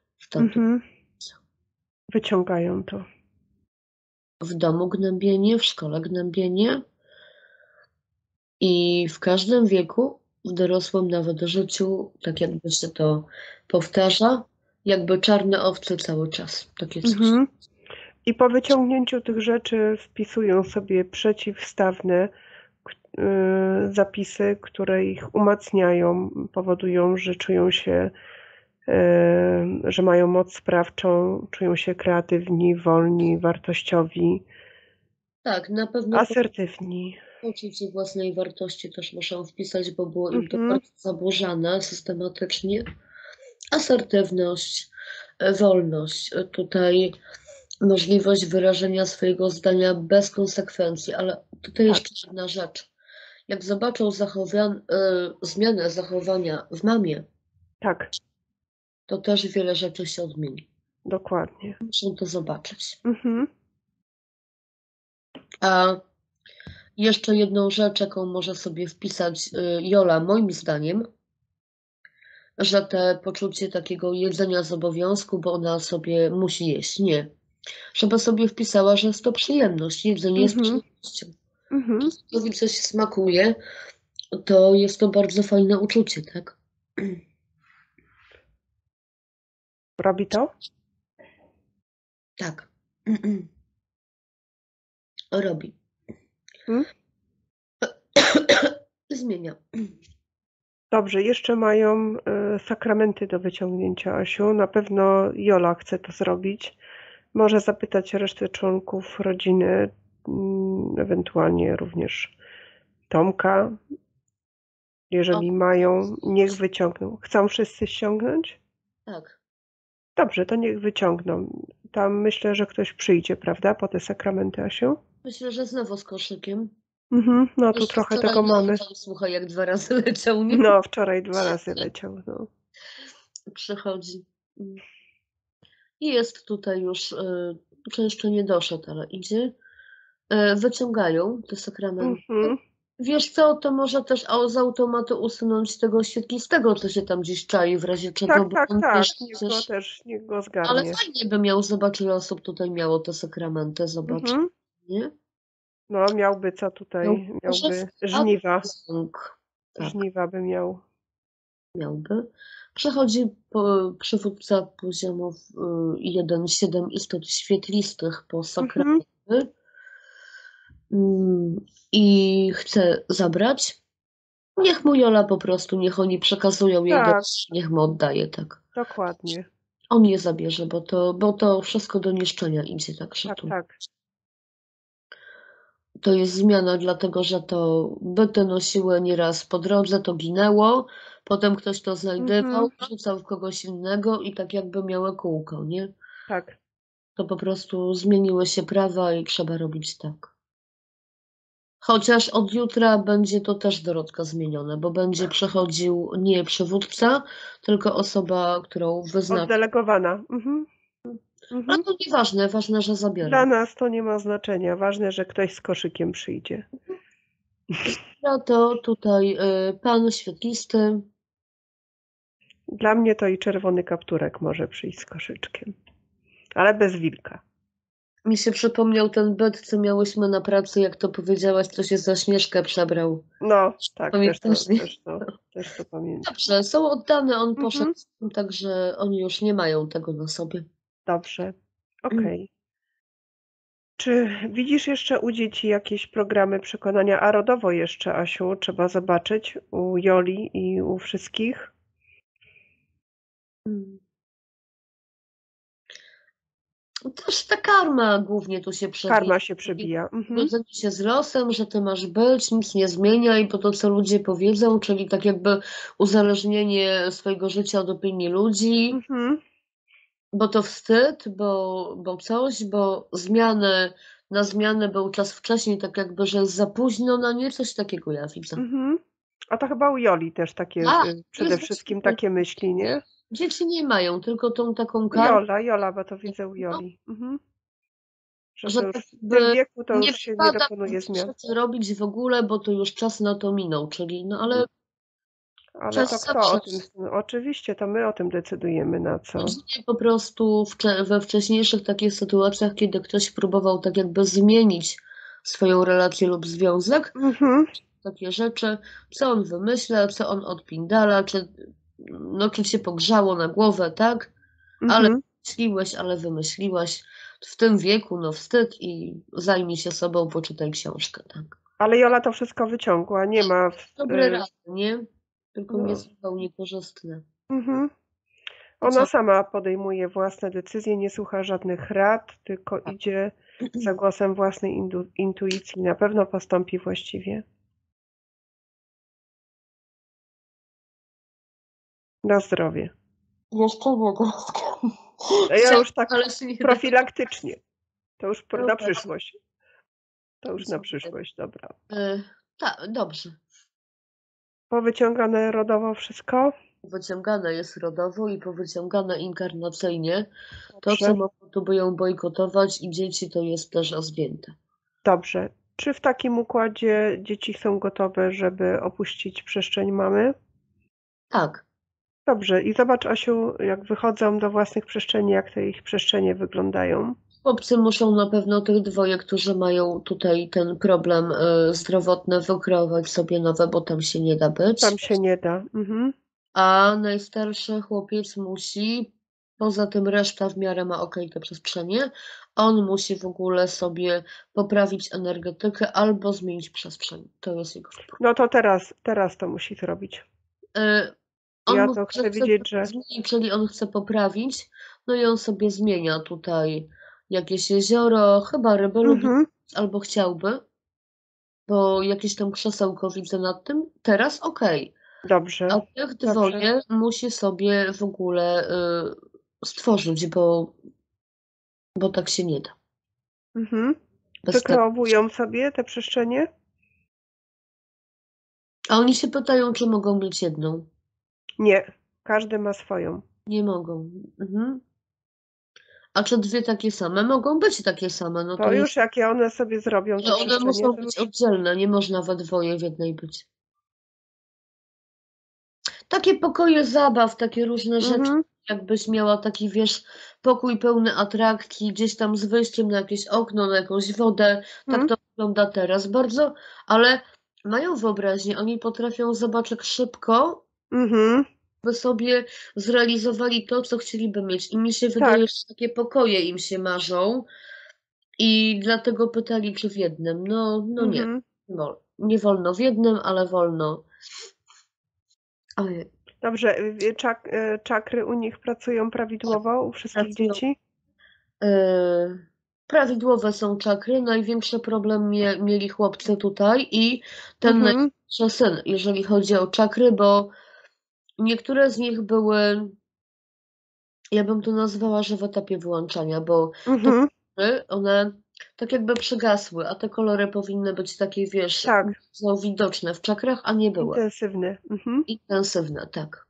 S2: Wyciągają to.
S1: W domu gnębienie, w szkole gnębienie i w każdym wieku, w dorosłym nawet życiu, tak jakby się to powtarza, jakby czarne owce cały czas. Takie coś.
S2: I po wyciągnięciu tych rzeczy wpisują sobie przeciwstawne zapisy, które ich umacniają, powodują, że czują się, że mają moc sprawczą, czują się kreatywni, wolni, wartościowi.
S1: Tak, na pewno
S2: asertywni.
S1: Poczucie własnej wartości też muszą wpisać, bo było im to bardzo zaburzane systematycznie. Asertywność, wolność, tutaj możliwość wyrażenia swojego zdania bez konsekwencji, ale tutaj jeszcze jedna rzecz. Jak zobaczą zmianę zachowania w mamie, to też wiele rzeczy się odmieni.
S2: Dokładnie.
S1: Muszą to zobaczyć. A jeszcze jedną rzecz, jaką może sobie wpisać Jola, moim zdaniem, że te poczucie takiego jedzenia z obowiązku, bo ona sobie musi jeść. Nie. Żeby sobie wpisała, że jest to przyjemność. Jedzenie jest przyjemnością. Jeśli coś smakuje, to jest to bardzo fajne uczucie, tak?
S2: Robi to?
S1: Tak. Robi. Zmienia.
S2: Dobrze, jeszcze mają sakramenty do wyciągnięcia, Asiu. Na pewno Jola chce to zrobić. Może zapytać resztę członków rodziny, ewentualnie również Tomka. Jeżeli mają, niech wyciągną. Chcą wszyscy ściągnąć?
S1: Tak.
S2: Dobrze, to niech wyciągną. Tam myślę, że ktoś przyjdzie, prawda, po te sakramenty, Asiu?
S1: Myślę, że znowu z koszykiem.
S2: No tu trochę tego mamy.
S1: Słuchaj, jak 2 razy leciał, nie?
S2: No, wczoraj 2 razy leciał, no.
S1: Przychodzi. I jest tutaj już, czy jeszcze nie doszedł, ale idzie. Wyciągają te sakramenty. Wiesz co, to może też z automatu usunąć tego świetlistego, co się tam gdzieś czai w razie czego.
S2: Tak.
S1: Wiesz,
S2: Niech go zgarnie.
S1: ale fajnie by miał, zobacz, ile osób tutaj miało te sakramenty, zobacz. Nie?
S2: No, miałby co tutaj, miałby żniwa.
S1: Tak.
S2: Żniwa by miał.
S1: Miałby. Przechodzi przywódca poziomów 1, 7 istot świetlistych po sakramenty. I chce zabrać. Niech mu Jola po prostu, niech oni przekazują jego, niech mu oddaje, tak.
S2: Dokładnie.
S1: On je zabierze, bo to wszystko do niszczenia idzie, także
S2: Tak.
S1: To jest zmiana, dlatego że to byty nosiły nieraz po drodze, to ginęło, potem ktoś to znajdywał, rzucał w kogoś innego i tak jakby miały kółko, nie?
S2: Tak.
S1: To po prostu zmieniły się prawa i trzeba robić tak. Chociaż od jutra będzie to też Dorotka zmienione, bo będzie przechodził nie przywódca, tylko osoba, którą wyznaczy.
S2: Oddelegowana. Mhm.
S1: Ale
S2: Mhm.
S1: to nieważne, ważne, że zabiera.
S2: Dla nas to nie ma znaczenia. Ważne, że ktoś z koszykiem przyjdzie.
S1: No to tutaj pan świetlisty.
S2: Dla mnie to i czerwony kapturek może przyjść z koszyczkiem. Ale bez wilka.
S1: Mi się przypomniał ten byt, co miałyśmy na pracy, jak to powiedziałaś, co się za Śnieżkę przebrał.
S2: No, tak,
S1: Pamiętasz, nie?
S2: też to pamiętam.
S1: Dobrze, są oddane, on
S2: Mhm.
S1: poszedł, także oni już nie mają tego na sobie.
S2: Dobrze, okej. Czy widzisz jeszcze u dzieci jakieś programy przekonania? A rodowo jeszcze, Asiu, trzeba zobaczyć u Joli i u wszystkich.
S1: Też ta karma głównie tu się przewija.
S2: Karma się przebija. Mhm.
S1: Godzenie się z losem, że ty masz być, nic nie zmienia i po to, co ludzie powiedzą, czyli tak jakby uzależnienie swojego życia od opinii ludzi,
S2: Mhm.
S1: bo to wstyd, bo coś, bo na zmianę był czas wcześniej, tak jakby, że jest za późno na nie, coś takiego ja widzę.
S2: Mhm. A to chyba u Joli też takie,
S1: A,
S2: przede
S1: jest
S2: wszystkim
S1: właśnie-
S2: takie myśli, nie?
S1: Dzieci nie mają, tylko tą taką karmę.
S2: Jola, bo to widzę u Joli. Mhm.
S1: Że
S2: Że już
S1: tak
S2: w
S1: jakby
S2: tym wieku to
S1: nie
S2: już się nie
S1: wpada
S2: dokonuje zmian.
S1: rzeczy robić w ogóle, bo to już czas na to minął, czyli no ale
S2: Ale
S1: czas
S2: to kto
S1: zawsze
S2: o tym? Oczywiście, to my o tym decydujemy na co.
S1: Później po prostu we wcześniejszych takich sytuacjach, kiedy ktoś próbował tak jakby zmienić swoją relację lub związek,
S2: Mhm.
S1: takie rzeczy, co on wymyśla, co on odpindala, czy się pogrzało na głowę, tak? Ale
S2: Mhm.
S1: wymyśliłaś. W tym wieku, no wstyd i zajmij się sobą, poczytaj książkę, tak?
S2: Ale Jola to wszystko wyciągła, nie ma.
S1: Dobre rady, nie? Tylko
S2: No.
S1: nie są niekorzystne.
S2: Mhm.
S1: To
S2: Ona
S1: co?
S2: sama podejmuje własne decyzje, nie słucha żadnych rad, tylko idzie za głosem własnej intuicji. Na pewno postąpi właściwie. Na zdrowie.
S1: Jeszcze nie głaskam.
S2: Ja już tak
S1: Ale się nie da.
S2: profilaktycznie. To już na
S1: Dobra.
S2: przyszłość. To już na przyszłość, dobra.
S1: Tak, dobrze.
S2: Powyciągane rodowo wszystko?
S1: Wyciągane jest rodowo i powyciągane inkarnacyjnie. To,
S2: Dobrze.
S1: co próbują bojkotować i dzieci, to jest też zdjęte.
S2: Dobrze. Czy w takim układzie dzieci są gotowe, żeby opuścić przestrzeń mamy?
S1: Tak.
S2: Dobrze. I zobacz, Asiu, jak wychodzą do własnych przestrzeni, jak te ich przestrzenie wyglądają.
S1: Chłopcy muszą na pewno tych dwoje, którzy mają tutaj ten problem zdrowotny, wykreować sobie nowe, bo tam się nie da być.
S2: Tam się nie da. Mhm.
S1: A najstarszy chłopiec musi, poza tym reszta w miarę ma te przestrzenie, on musi w ogóle sobie poprawić energetykę albo zmienić przestrzeń. To jest jego wybór.
S2: No to teraz to musi zrobić.
S1: On
S2: Ja
S1: mówi,
S2: to
S1: że
S2: chcę widzieć, że...
S1: zmienić, czyli on chce poprawić, no i on sobie zmienia tutaj jakieś jezioro, chyba ryby lubi,
S2: Mhm.
S1: albo chciałby, bo jakieś tam krzesełko widzę nad tym. Teraz okej.
S2: Dobrze.
S1: A tych dwoje musi sobie w ogóle stworzyć, bo tak się nie da.
S2: Mhm.
S1: Bez
S2: Wykreowują sobie te przestrzenie?
S1: A oni się pytają, czy mogą mieć jedną.
S2: Nie. Każdy ma swoją.
S1: Nie mogą. Mhm. A czy dwie takie same? Mogą być takie same. No
S2: To
S1: jest...
S2: już jakie one sobie zrobią te
S1: Ale one
S2: przestrzenie,
S1: muszą
S2: to
S1: być
S2: już...
S1: oddzielne, nie można we dwoje w jednej być. Takie pokoje zabaw, takie różne rzeczy,
S2: Mhm.
S1: jakbyś miała taki, wiesz, pokój pełny atrakcji, gdzieś tam z wyjściem na jakieś okno, na jakąś wodę. Tak to wygląda teraz bardzo, ale mają wyobraźnię, oni potrafią zobaczyć szybko,
S2: Mhm.
S1: by sobie zrealizowali to, co chcieliby mieć. I mi się wydaje, że takie pokoje im się marzą i dlatego pytali, czy w jednym. No nie.
S2: Mhm.
S1: Nie wolno w jednym, ale wolno. Ojej.
S2: Dobrze. Czakry u nich pracują prawidłowo, u wszystkich
S1: Pracują.
S2: dzieci?
S1: Prawidłowe są czakry. Największy problem mieli chłopcy tutaj i ten największy syn, jeżeli chodzi o czakry, bo niektóre z nich były, ja bym to nazwała, że w etapie wyłączania, bo te czakry, one Tak jakby przygasły, a te kolory powinny być takie, wiesz,
S2: Tak,
S1: są widoczne w czakrach, a nie były.
S2: intensywne. Mhm.
S1: Intensywne, tak.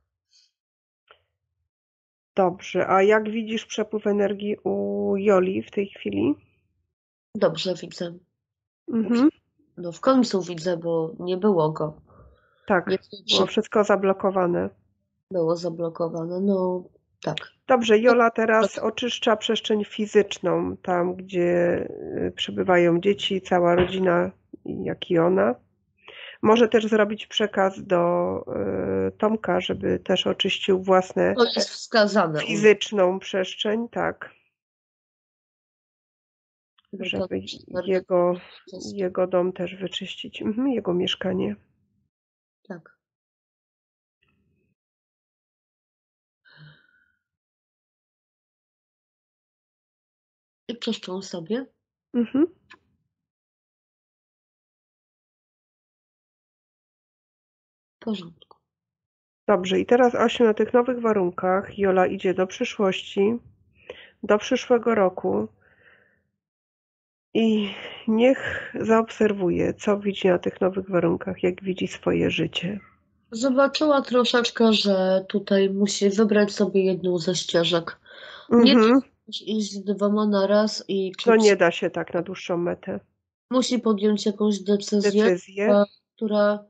S2: Dobrze, a jak widzisz przepływ energii u Joli w tej chwili?
S1: Dobrze widzę.
S2: Mhm.
S1: No w końcu widzę, bo nie było go.
S2: Tak,
S1: Nie
S2: było wszystko zablokowane.
S1: było zablokowane, no tak.
S2: Dobrze, Jola teraz oczyszcza przestrzeń fizyczną, tam gdzie przebywają dzieci, cała rodzina, jak i ona. Może też zrobić przekaz do Tomka, żeby też oczyścił własne
S1: To jest wskazane.
S2: fizyczną przestrzeń, tak, żeby jego dom też wyczyścić, jego mieszkanie.
S1: Tak. I czyszczą sobie.
S2: Mhm.
S1: W porządku.
S2: Dobrze, i teraz Asiu, na tych nowych warunkach Jola idzie do przyszłości, do przyszłego roku i niech zaobserwuje, co widzi na tych nowych warunkach, jak widzi swoje życie.
S1: Zobaczyła troszeczkę, że tutaj musi wybrać sobie jedną ze ścieżek. Nie
S2: Mhm.
S1: iść dwoma na raz i
S2: To nie da się tak na dłuższą metę.
S1: musi podjąć jakąś decyzję, która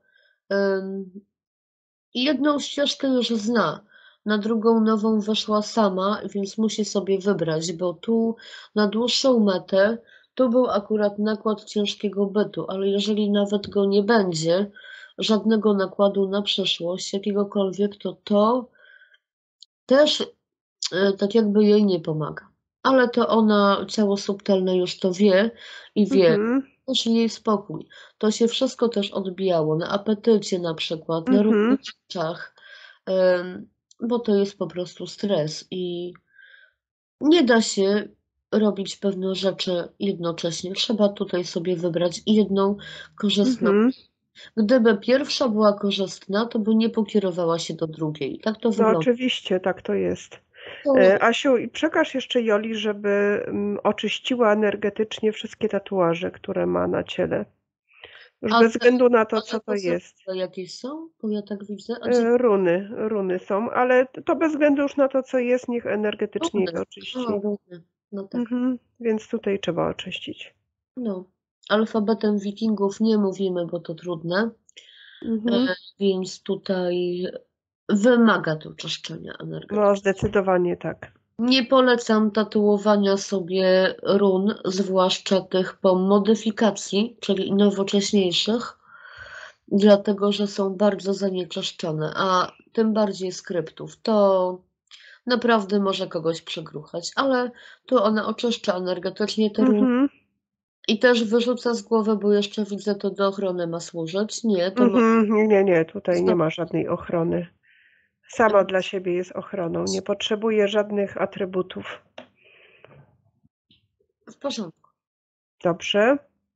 S1: jedną ścieżkę już zna, na drugą nową weszła sama, więc musi sobie wybrać, bo tu na dłuższą metę tu był akurat nakład ciężkiego bytu, ale jeżeli nawet go nie będzie, żadnego nakładu na przyszłość, jakiegokolwiek, to też tak jakby jej nie pomaga. Ale to ona, ciało subtelne już to wie i wie, też jej spokój. To się wszystko też odbijało na apetycie na przykład, na różnych rzeczach, bo to jest po prostu stres i nie da się robić pewnych rzeczy jednocześnie. Trzeba tutaj sobie wybrać jedną korzystną. Gdyby pierwsza była korzystna, to by nie pokierowała się do drugiej. Tak to
S2: No
S1: wygląda.
S2: oczywiście, tak to jest. Asiu, i przekaż jeszcze Joli, żeby oczyściła energetycznie wszystkie tatuaże, które ma na ciele. Już bez względu na to, co to jest.
S1: Jakieś są? Bo ja tak widzę.
S2: Runy są, ale to bez względu już na to, co jest, niech energetycznie je oczyści.
S1: Runy. No tak.
S2: Więc tutaj trzeba oczyścić.
S1: No. Alfabetem wikingów nie mówimy, bo to trudne. Więc tutaj wymaga to czyszczenia energetycznego.
S2: No, zdecydowanie tak.
S1: Nie polecam tatuowania sobie run, zwłaszcza tych po modyfikacji, czyli nowocześniejszych, dlatego że są bardzo zanieczyszczone, a tym bardziej skryptów. To naprawdę może kogoś przegruchać, ale tu ona oczyszcza energetycznie te runy i też wyrzuca z głowy, bo jeszcze widzę, to do ochrony ma służyć. Nie, to
S2: Nie, tutaj nie ma żadnej ochrony. Sama dla siebie jest ochroną, nie potrzebuje żadnych atrybutów.
S1: w porządku.
S2: Dobrze.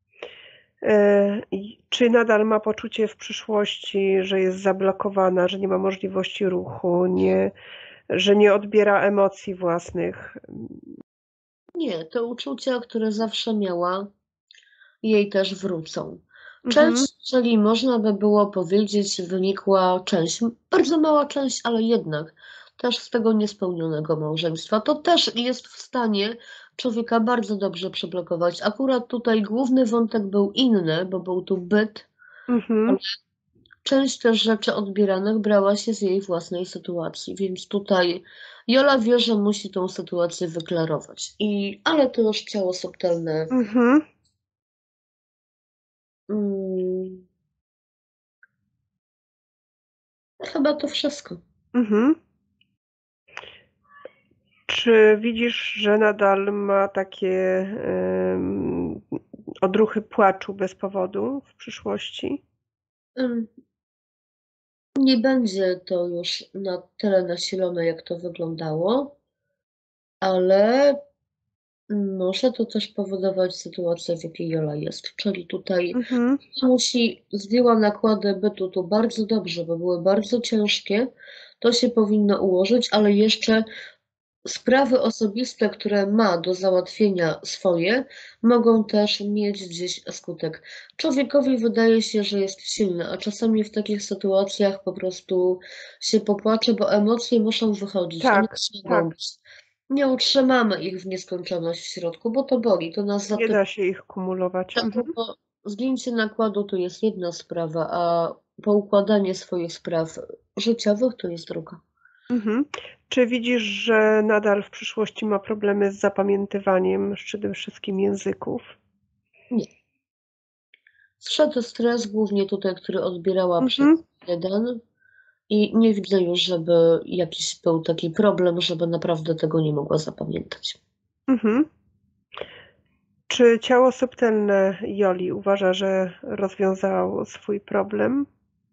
S2: Czy nadal ma poczucie w przyszłości, że jest zablokowana, że nie ma możliwości ruchu, że nie odbiera emocji własnych?
S1: Nie, te uczucia, które zawsze miała, jej też wrócą. Część, jeżeli można by było powiedzieć, wynikła część, bardzo mała część, ale jednak też z tego niespełnionego małżeństwa. To też jest w stanie człowieka bardzo dobrze przyblokować. Akurat tutaj główny wątek był inny, bo był tu byt, ale część też rzeczy odbieranych brała się z jej własnej sytuacji, więc tutaj Jola wie, że musi tą sytuację wyklarować. Ale to już ciało subtelne. Chyba to wszystko.
S2: Czy widzisz, że nadal ma takie odruchy płaczu bez powodu w przyszłości?
S1: Nie będzie to już na tyle nasilone, jak to wyglądało, ale może to też powodować sytuację, w jakiej Jola jest. Czyli tutaj zdjęła nakłady bytu tu bardzo dobrze, bo były bardzo ciężkie. To się powinno ułożyć, ale jeszcze sprawy osobiste, które ma do załatwienia swoje, mogą też mieć gdzieś skutek. Człowiekowi wydaje się, że jest silny, a czasami w takich sytuacjach po prostu się popłacze, bo emocje muszą wychodzić, one
S2: Tak,
S1: mogą
S2: tak.
S1: być. Nie utrzymamy ich w nieskończoność w środku, bo to boli, to nas
S2: Nie da się ich kumulować. Mhm.
S1: dlatego zdjęcie nakładu to jest jedna sprawa, a poukładanie swoich spraw życiowych to jest druga.
S2: Mhm. Czy widzisz, że nadal w przyszłości ma problemy z zapamiętywaniem przede wszystkim języków?
S1: Nie. Zszedł stres głównie tutaj, który odbierała przez
S2: Mhm.
S1: jeden i nie widzę już, żeby jakiś był taki problem, żeby naprawdę tego nie mogła zapamiętać.
S2: Mhm. Czy ciało subtelne Joli uważa, że rozwiązało swój problem?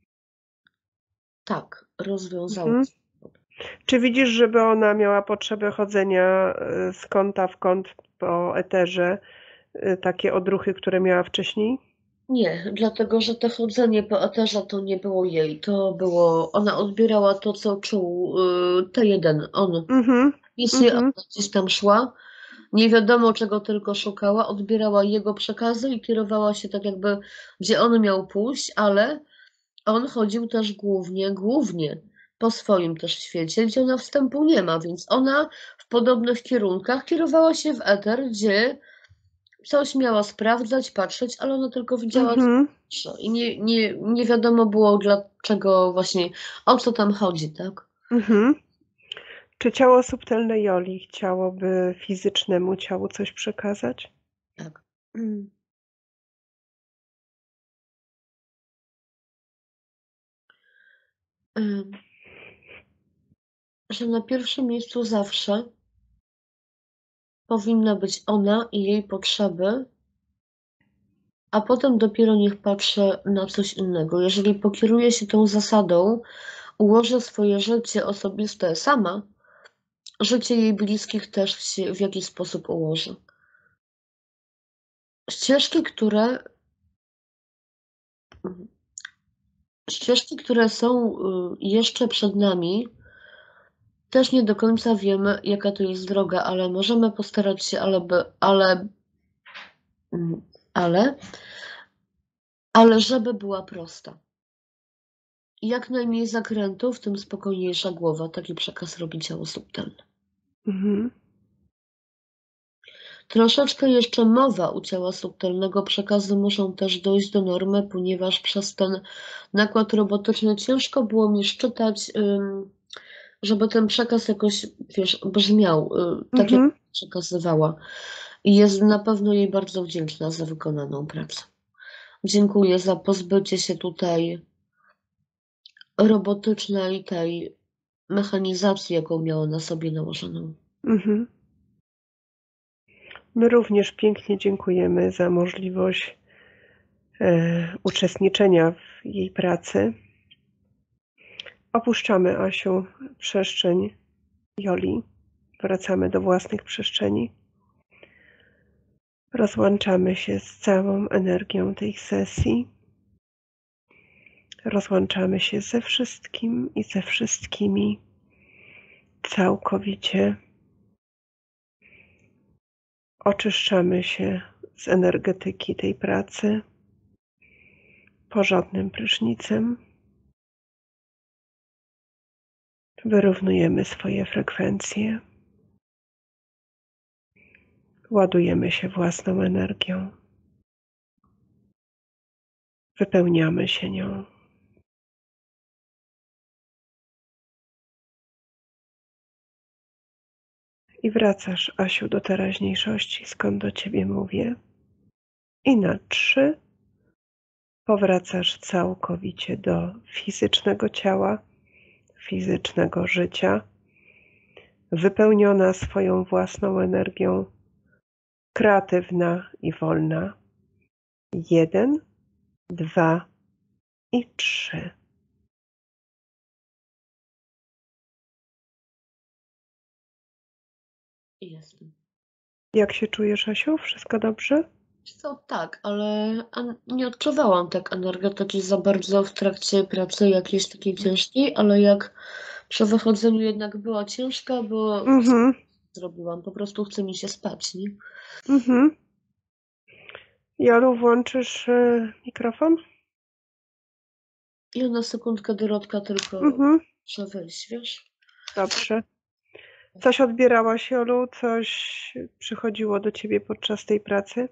S1: Tak, rozwiązało.
S2: Mhm. Czy widzisz, żeby ona miała potrzebę chodzenia z kąta w kąt po eterze, takie odruchy, które miała wcześniej?
S1: Nie, dlatego że to chodzenie po eterze to nie było jej, to było, ona odbierała to, co czuł T1, on.
S2: Mhm.
S1: Jeśli ona
S2: Mhm.
S1: gdzieś tam szła, nie wiadomo czego tylko szukała, odbierała jego przekazy i kierowała się tak jakby, gdzie on miał pójść, ale on chodził też głównie po swoim też świecie, gdzie ona wstępu nie ma, więc ona w podobnych kierunkach kierowała się w eter, gdzie coś miała sprawdzać, patrzeć, ale ona tylko widziała
S2: Mhm.
S1: i nie wiadomo było dlaczego właśnie, o co tam chodzi, tak?
S2: Mhm. Czy ciało subtelne Joli chciałoby fizycznemu ciału coś przekazać?
S1: Tak. Mm. Ym, Że na pierwszym miejscu zawsze powinna być ona i jej potrzeby, a potem dopiero niech patrzy na coś innego. Jeżeli pokieruje się tą zasadą, ułoży swoje życie osobiste sama, życie jej bliskich też się w jakiś sposób ułoży. Ścieżki, które ścieżki, które są jeszcze przed nami, też nie do końca wiemy, jaka to jest droga, ale możemy postarać się, mm, ale, ale żeby była prosta. Jak najmniej zakrętów, tym spokojniejsza głowa. Taki przekaz robi ciało subtelne.
S2: Mhm.
S1: Troszeczkę jeszcze mowa u ciała subtelnego, przekazy muszą też dojść do normy, ponieważ przez ten nakład robotyczny ciężko było mi szczytać, żeby ten przekaz jakoś, wiesz, brzmiał, tak jak
S2: Mhm.
S1: przekazywała. I jest na pewno jej bardzo wdzięczna za wykonaną pracę. Dziękuję za pozbycie się tutaj robotycznej tej mechanizacji, jaką miała na sobie nałożoną.
S2: Mhm. My również pięknie dziękujemy za możliwość uczestniczenia w jej pracy. Opuszczamy, Asiu, przestrzeń Joli. Wracamy do własnych przestrzeni. Rozłączamy się z całą energią tej sesji. Rozłączamy się ze wszystkim i ze wszystkimi całkowicie. Oczyszczamy się z energetyki tej pracy porządnym prysznicem. Wyrównujemy swoje frekwencje. Ładujemy się własną energią. Wypełniamy się nią. I wracasz, Asiu, do teraźniejszości, skąd do ciebie mówię. I na 3 powracasz całkowicie do fizycznego ciała, fizycznego życia, wypełniona swoją własną energią, kreatywna i wolna. 1, 2 i 3.
S1: I jestem.
S2: Jak się czujesz, Asiu? Wszystko dobrze?
S1: Wiesz co, tak, ale nie odczuwałam tak energetyki za bardzo w trakcie pracy jakiejś takiej ciężkiej, ale jak przy wychodzeniu jednak była ciężka, bo
S2: Mhm.
S1: zrobiłam, po prostu chce mi się spać, nie?
S2: Mhm. Jolu, włączysz mikrofon?
S1: Ja na sekundkę, Dorotka, tylko
S2: Mhm.
S1: muszę wejść, wiesz?
S2: Dobrze. Coś odbierałaś, Jolu? Coś przychodziło do ciebie podczas tej pracy?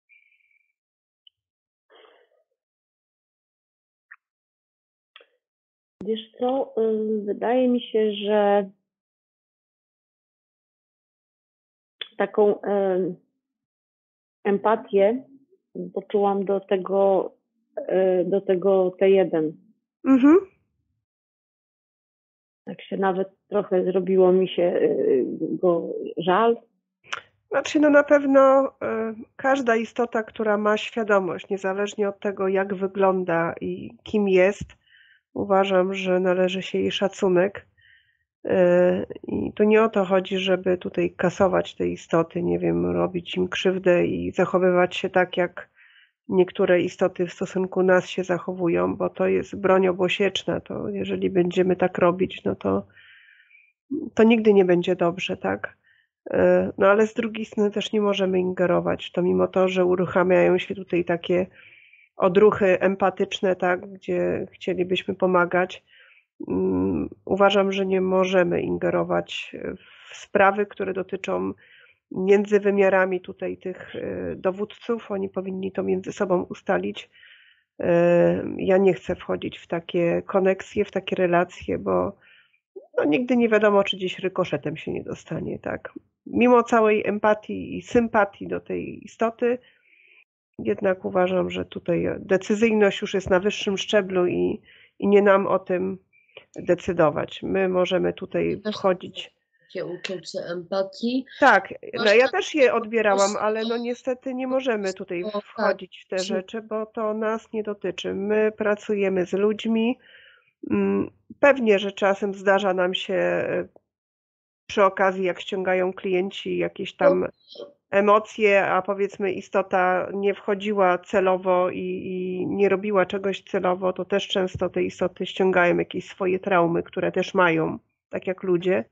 S3: Wiesz co, wydaje mi się, że taką empatię poczułam do tego T1.
S2: Mhm.
S3: Tak się nawet trochę zrobiło mi się go żal.
S2: Znaczy, no na pewno każda istota, która ma świadomość, niezależnie od tego, jak wygląda i kim jest, uważam, że należy się jej szacunek. I to nie o to chodzi, żeby tutaj kasować te istoty, nie wiem, robić im krzywdę i zachowywać się tak, jak niektóre istoty w stosunku nas się zachowują, bo to jest broń obosieczna. To jeżeli będziemy tak robić, no to nigdy nie będzie dobrze, tak? No ale z drugiej strony też nie możemy ingerować w to, mimo to, że uruchamiają się tutaj takie odruchy empatyczne, tak, gdzie chcielibyśmy pomagać. Uważam, że nie możemy ingerować w sprawy, które dotyczą między wymiarami tutaj tych dowódców. Oni powinni to między sobą ustalić. Ja nie chcę wchodzić w takie koneksje, w takie relacje, bo no, nigdy nie wiadomo, czy gdzieś rykoszetem się nie dostanie, tak. Mimo całej empatii i sympatii do tej istoty, jednak uważam, że tutaj decyzyjność już jest na wyższym szczeblu i nie nam o tym decydować. My możemy tutaj wchodzić.
S1: Takie uczucie empatii.
S2: Tak, no ja też je
S1: po
S2: odbierałam,
S1: prostu-
S2: ale no niestety nie możemy tutaj
S1: O, tak,
S2: wchodzić w te rzeczy, bo to nas nie dotyczy. My pracujemy z ludźmi. Pewnie, że czasem zdarza nam się przy okazji, jak ściągają klienci jakieś tam emocje, a powiedzmy istota nie wchodziła celowo i nie robiła czegoś celowo, to też często te istoty ściągają jakieś swoje traumy, które też mają, tak jak ludzie.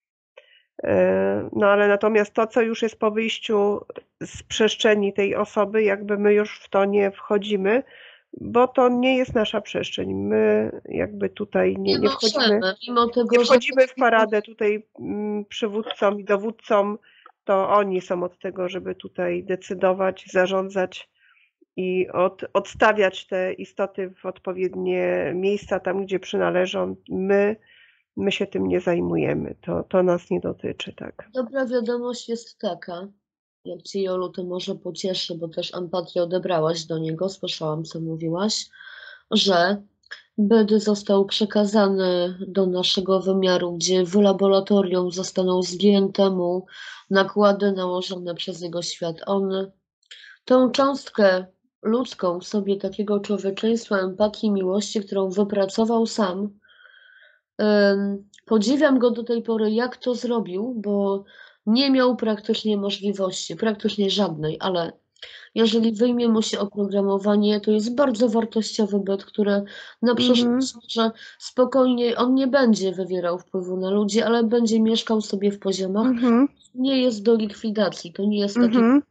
S2: No ale natomiast to, co już jest po wyjściu z przestrzeni tej osoby, jakby my już w to nie wchodzimy, bo to nie jest nasza przestrzeń. My jakby tutaj nie wchodzimy.
S1: możemy, mimo tego,
S2: Nie
S1: że
S2: wchodzimy w paradę tutaj przywódcom i dowódcom, to oni są od tego, żeby tutaj decydować, zarządzać i odstawiać te istoty w odpowiednie miejsca, tam gdzie przynależą. My się tym nie zajmujemy. To nas nie dotyczy, tak.
S1: dobra wiadomość jest taka, jak cię, Jolu, to może pocieszy, bo też empatię odebrałaś do niego, słyszałam, co mówiłaś, że Bedy został przekazany do naszego wymiaru, gdzie w laboratorium zostaną zdjęte mu nakłady nałożone przez jego świat. On tą cząstkę ludzką w sobie takiego człowieczeństwa, empatii, miłości, którą wypracował sam, podziwiam go do tej pory, jak to zrobił, bo nie miał praktycznie możliwości, praktycznie żadnej, ale jeżeli wyjmie mu się oprogramowanie, to jest bardzo wartościowy byt, który na przyszłość może spokojnie, on nie będzie wywierał wpływu na ludzi, ale będzie mieszkał sobie w poziomach. Nie jest do likwidacji, to nie jest taki